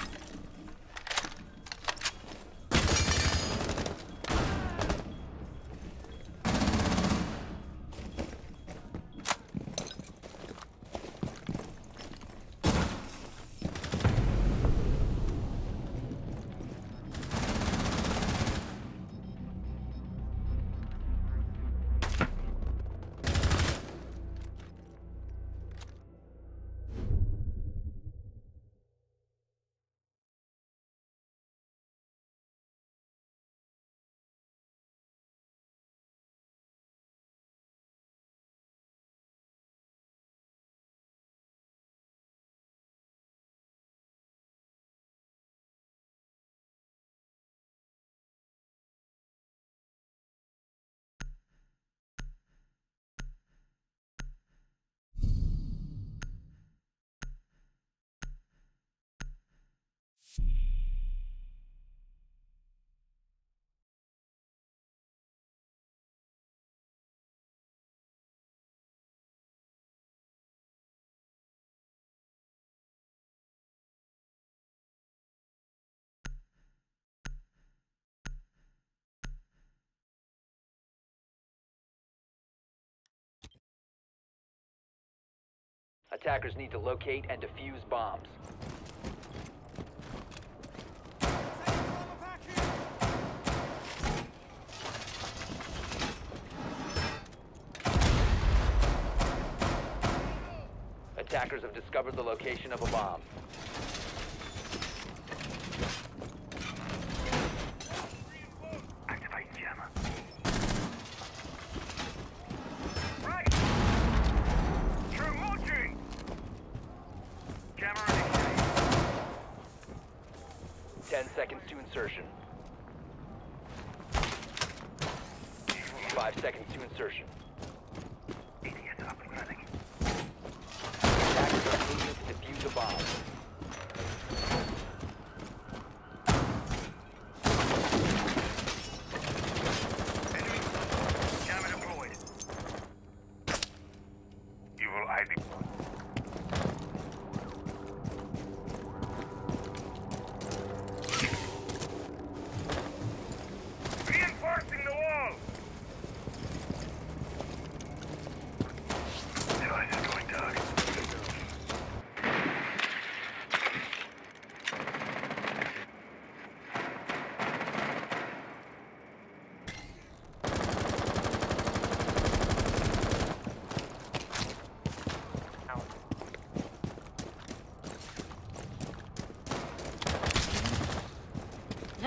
Attackers need to locate and defuse bombs. Attackers have discovered the location of a bomb. Activate jammer. Right. True marching. Camera initiated. Ten seconds to insertion. Five seconds to insertion. Idiot up and running. Attackers are moving to defuse a bomb. Enemy. Camera deployed. Evil I D. Reinforcing the wall. Device is going dark.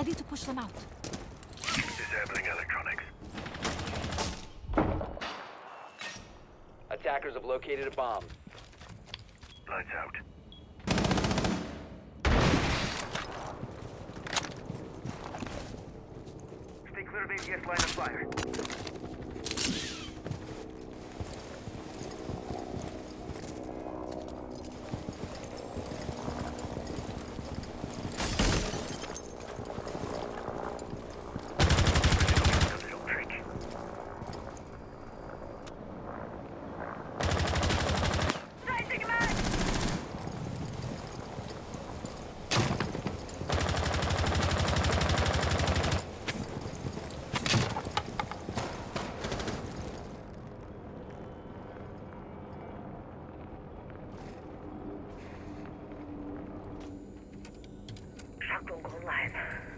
Ready to push them out. Disabling electronics. Attackers have located a bomb. Lights out. Stay clear of A T S line of fire. Shotgun online.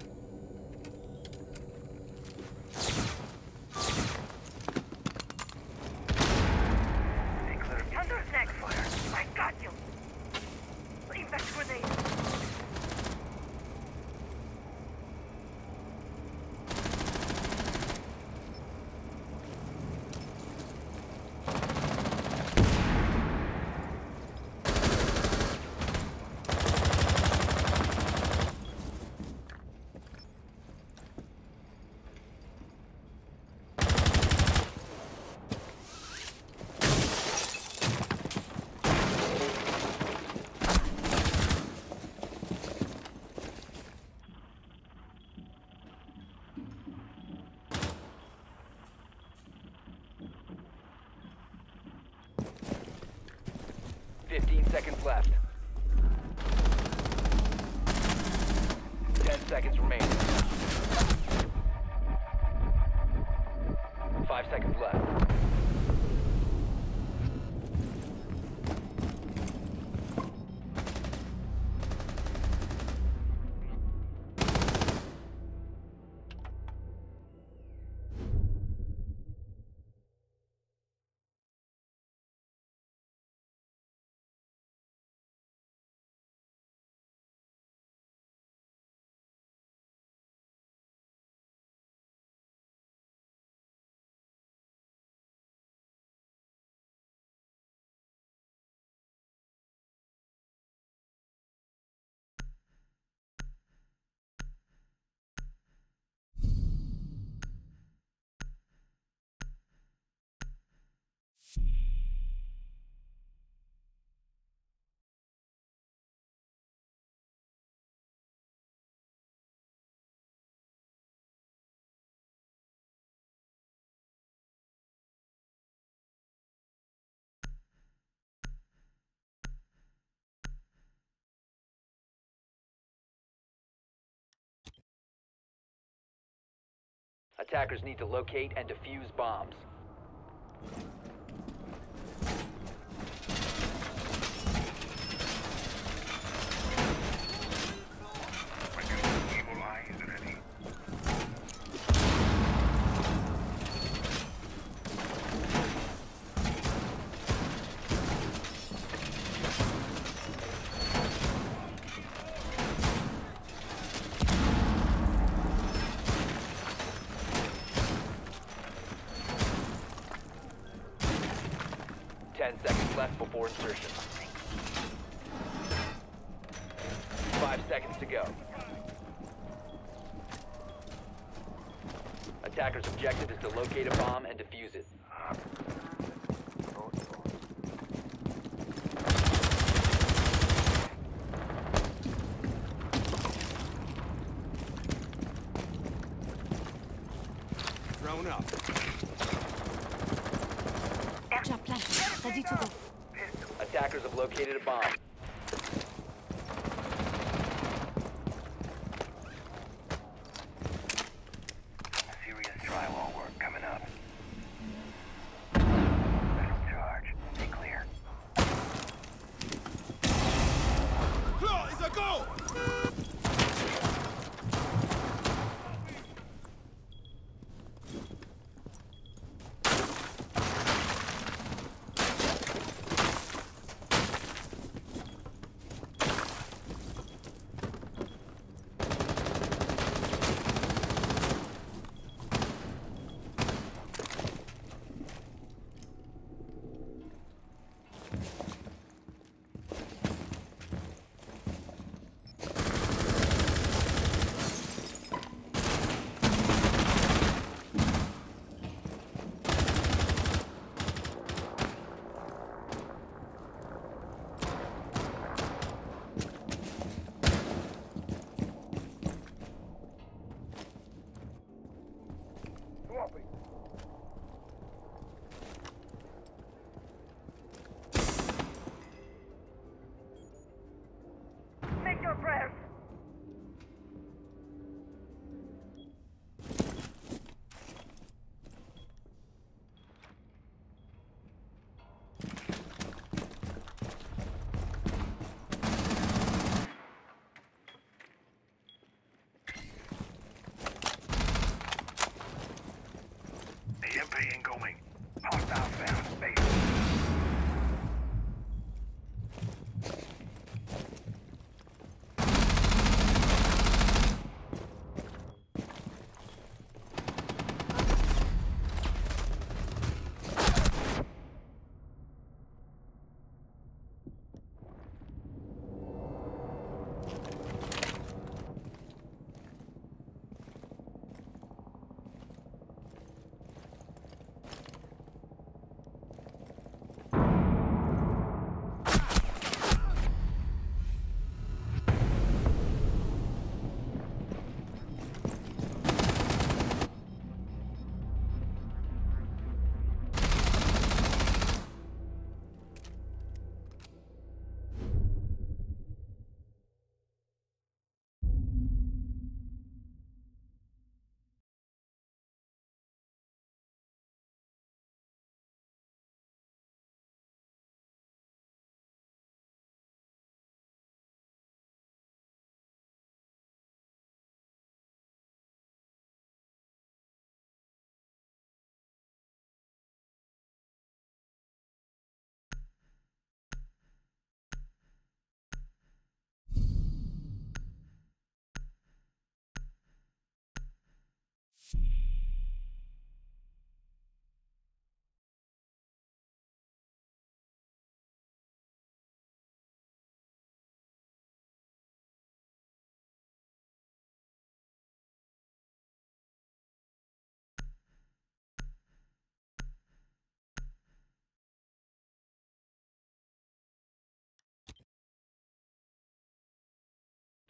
Stay clear of Counter snag fire. I got you. Leave that grenade. Fifteen seconds left. Ten seconds remaining. Five seconds left. Attackers need to locate and defuse bombs. evil eyes ready. Ten seconds left before insertion. Five seconds to go. Attackers' objective is to locate a bomb and defuse it. Thrown up. Aircraft planted. Ready to go. Attackers have located a bomb. Serious drywall work coming up. Special charge. Stay clear. Claw is a go!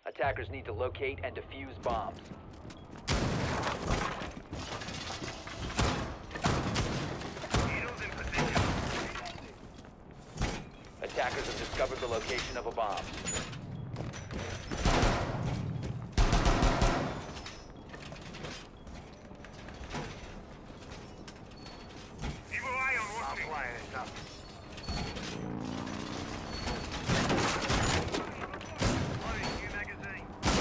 Attackers need to locate and defuse bombs. Needles in position. Attackers have discovered the location of a bomb. Evil eye on one thing. Flying it up. Loading new magazine.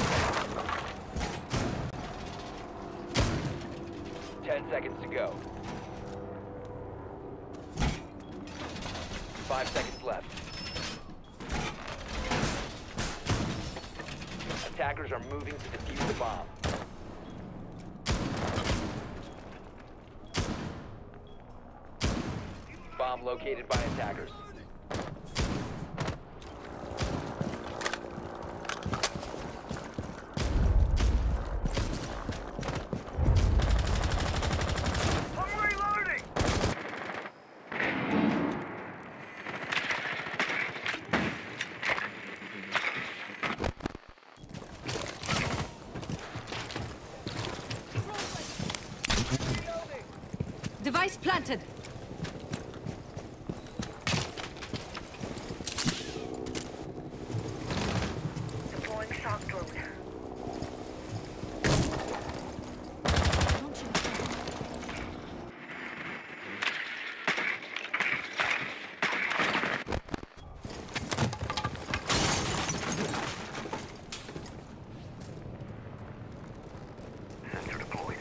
Ten seconds to go. Five seconds left. Attackers are moving to defuse the bomb. Bomb located by attackers. I'm reloading. Device planted. Deploying shock drone. Sensor deployed.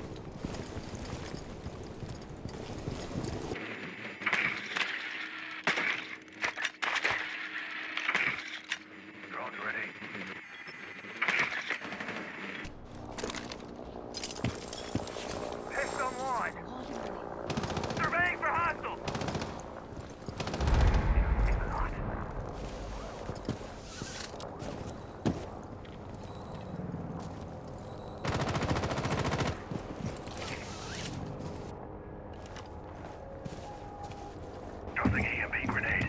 Drones ready. Test online. Surveying for hostiles. It's hot. Tossing E M P grenade.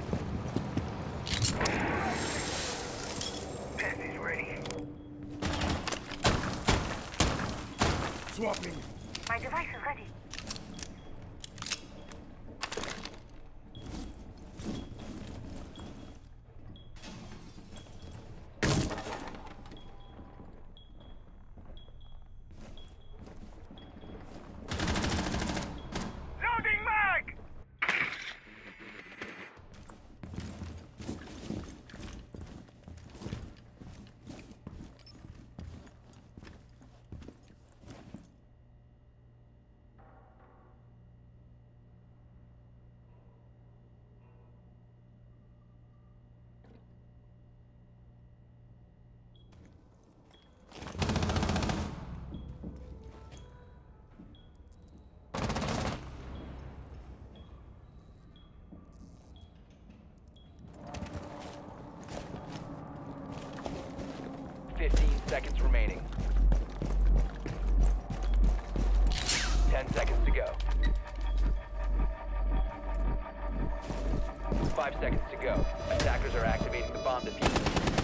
Pansy's ready. Swapping. My device is ready. Loading mag. Fifteen seconds remaining. Ten seconds to go. Five seconds to go. Attackers are activating the bomb diffuser.